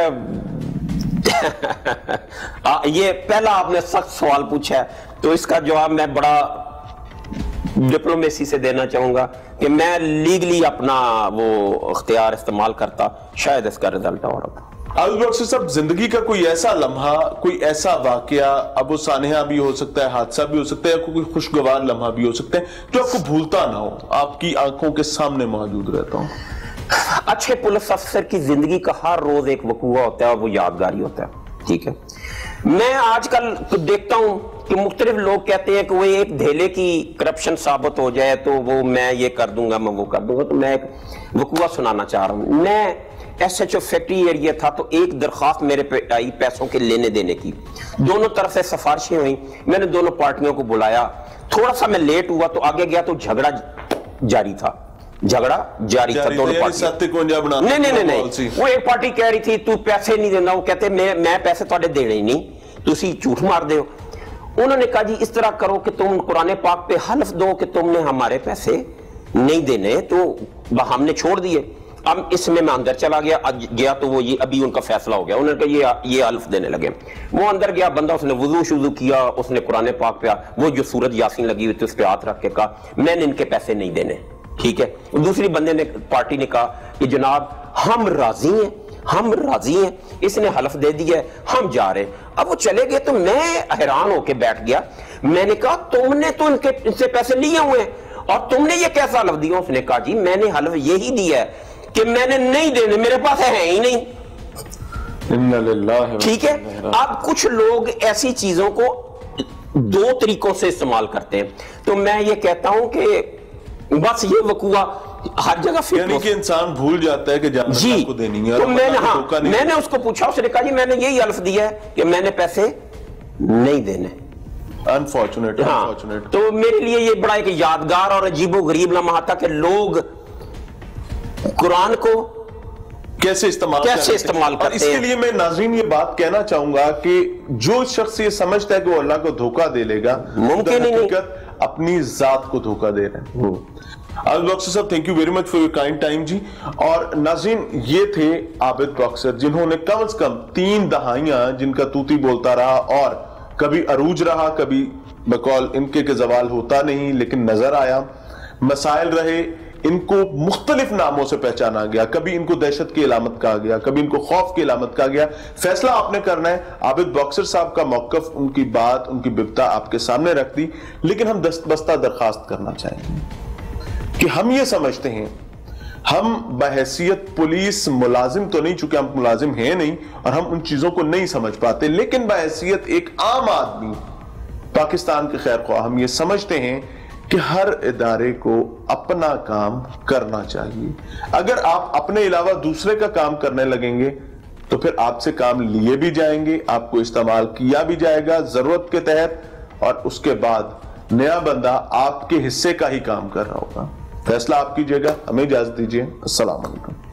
یہ پہلا آپ نے سخت سوال پوچھا ہے تو اس کا جواب میں بڑا ڈپلومیسی سے دینا چاہوں گا کہ میں لیگلی اپنا وہ اختیار استعمال کرتا، شاید اس کا رزلٹ اور ہوتا۔ عابد ڈاکٹر صاحب، زندگی کا کوئی ایسا لمحہ، کوئی ایسا واقعہ، اب وہ سانحہ بھی ہو سکتا ہے، حادثہ بھی ہو سکتا ہے، کوئی خوشگوار لمحہ بھی ہو سکتا ہے جو آپ کو بھولتا نہ ہو، آپ کی آنکھوں کے سامنے موجود رہتا ہوں؟ اچھے پولیس افسر کی زندگی کا ہر روز ایک وقوع ہوتا ہے اور وہ یادگاری ہوتا ہے، ٹھیک ہے۔ میں آج کل دیکھتا ہوں کہ مختلف لوگ کہتے ہیں کہ وہ ایک دھیلے کی کرپشن ثابت ہو جائے تو وہ میں یہ کر دوں گا، میں وہ کر دوں گا۔ تو میں ایک وقوع سنانا چاہ رہا ہوں۔ میں S H O factory area تھا تو ایک درخواست میرے پہ آئی پیسوں کے لینے دینے کی، دونوں طرف سے سفارشیں ہوئیں، میں نے دونوں پارٹیوں کو بلایا، تھوڑا سا میں لیٹ ہوا تو آگے گیا تو جھگڑا جاری تھا دونوں پارٹیوں۔ نہیں، وہ ایک پارٹی کہہ رہی تھی تو پیسے نہیں دینا، وہ کہتے میں پیسے تھوڑے دینے ہی نہیں، تسی جھوٹ مار دے ہو۔ انہوں نے کہا جی اس طرح کرو کہ تم قرآن پاک پہ حلف دو کہ تم نے ہمارے پیسے نہیں دینے، تو ہم نے چھوڑ دیے۔ اب اس میں اندر چلا گیا تو وہ یہ ابھی ان کا فیصلہ ہو گیا، انہوں نے کہا یہ حلف دینے لگے۔ وہ اندر گیا بندہ، اس نے وضو شوضو کیا، اس نے قرآن پاک پہ وہ جو سورت یاسین لگی ہوئی تھی اس پہ ہاتھ رکھ کے کہا میں نے ان کے پیسے نہیں دینے، ٹھیک ہے۔ دوسری بندے نے پارٹی نے کہا کہ جناب ہم راضی ہیں، اس نے حلف دے دیا ہے، ہم جا رہے ہیں۔ اب وہ چلے گئے تو میں حیران ہو کے بیٹھ گیا، میں نے کہا تم نے تو ان سے پیسے لیے ہوئے ہیں اور تم نے یہ کیسا حلف دیا؟ اس نے کہا جی میں نے حلف یہی دیا ہے کہ میں نے نہیں دینے، میرے پاس ہے ہی نہیں، ٹھیک ہے۔ اب کچھ لوگ ایسی چیزوں کو دو طریقوں سے استعمال کرتے ہیں، تو میں یہ کہتا ہوں کہ بس یہ وقوع ہر جگہ یعنی کہ انسان بھول جاتا ہے کہ جانب کو دینی ہے۔ تو میں نے اس کو پوچھا، اس نے کہا جی میں نے یہی حلف دیا ہے کہ میں نے پیسے نہیں دینے۔ انفارچونیٹ۔ تو میرے لیے یہ بڑا ایک یادگار اور عجیب و غریب لمحہ تھا کہ لوگ قرآن کو کیسے استعمال کرتے ہیں۔ اس کے لیے میں ناظرین یہ بات کہنا چاہوں گا کہ جو شخص یہ سمجھتا ہے کہ وہ اللہ کو دھوکہ دے لے گا، ممکن ہی نہیں، اپنی ذات کو دھوکہ دے رہے ہیں۔ عابد باکسر صاحب، thank you very much for your kind time جی۔ اور ناظرین یہ تھے عابد باکسر، جنہوں نے کم از کم 3 دہائیاں جن کا توتی بولتا رہا اور کبھی عروج رہا، کبھی بقول ان کے زوال ہوتا نہیں لیکن نظر آیا، مسائل رہے، ان کو مختلف ناموں سے پہچانا گیا، کبھی ان کو دہشت کی علامت کہا گیا، کبھی ان کو خوف کی علامت کہا گیا۔ فیصلہ آپ نے کرنا ہے۔ عابد باکسر صاحب کا موقف، ان کی بات، ان کی ببتا آپ کے سامنے رکھ دی، لیکن ہم دستبستہ درخواست کرنا چاہیں گے کہ ہم یہ سمجھتے ہیں، ہم بحیثیت پولیس ملازم تو نہیں، چونکہ ہم ملازم ہیں نہیں اور ہم ان چیزوں کو نہیں سمجھ پاتے، لیکن بحیثیت ایک عام آدمی پاکستان کے خیر خواہ ہم یہ سمجھتے ہیں کہ ہر ادارے کو اپنا کام کرنا چاہیے۔ اگر آپ اپنے علاوہ دوسرے کا کام کرنے لگیں گے تو پھر آپ سے کام لیے بھی جائیں گے، آپ کو استعمال کیا بھی جائے گا ضرورت کے تحت، اور اس کے بعد نیا بندہ آپ کے حصے کا ہی کام کر رہا ہوگا۔ فیصلہ آپ کیجئے گا۔ ہمیں اجازت دیجئے۔ السلام علیکم۔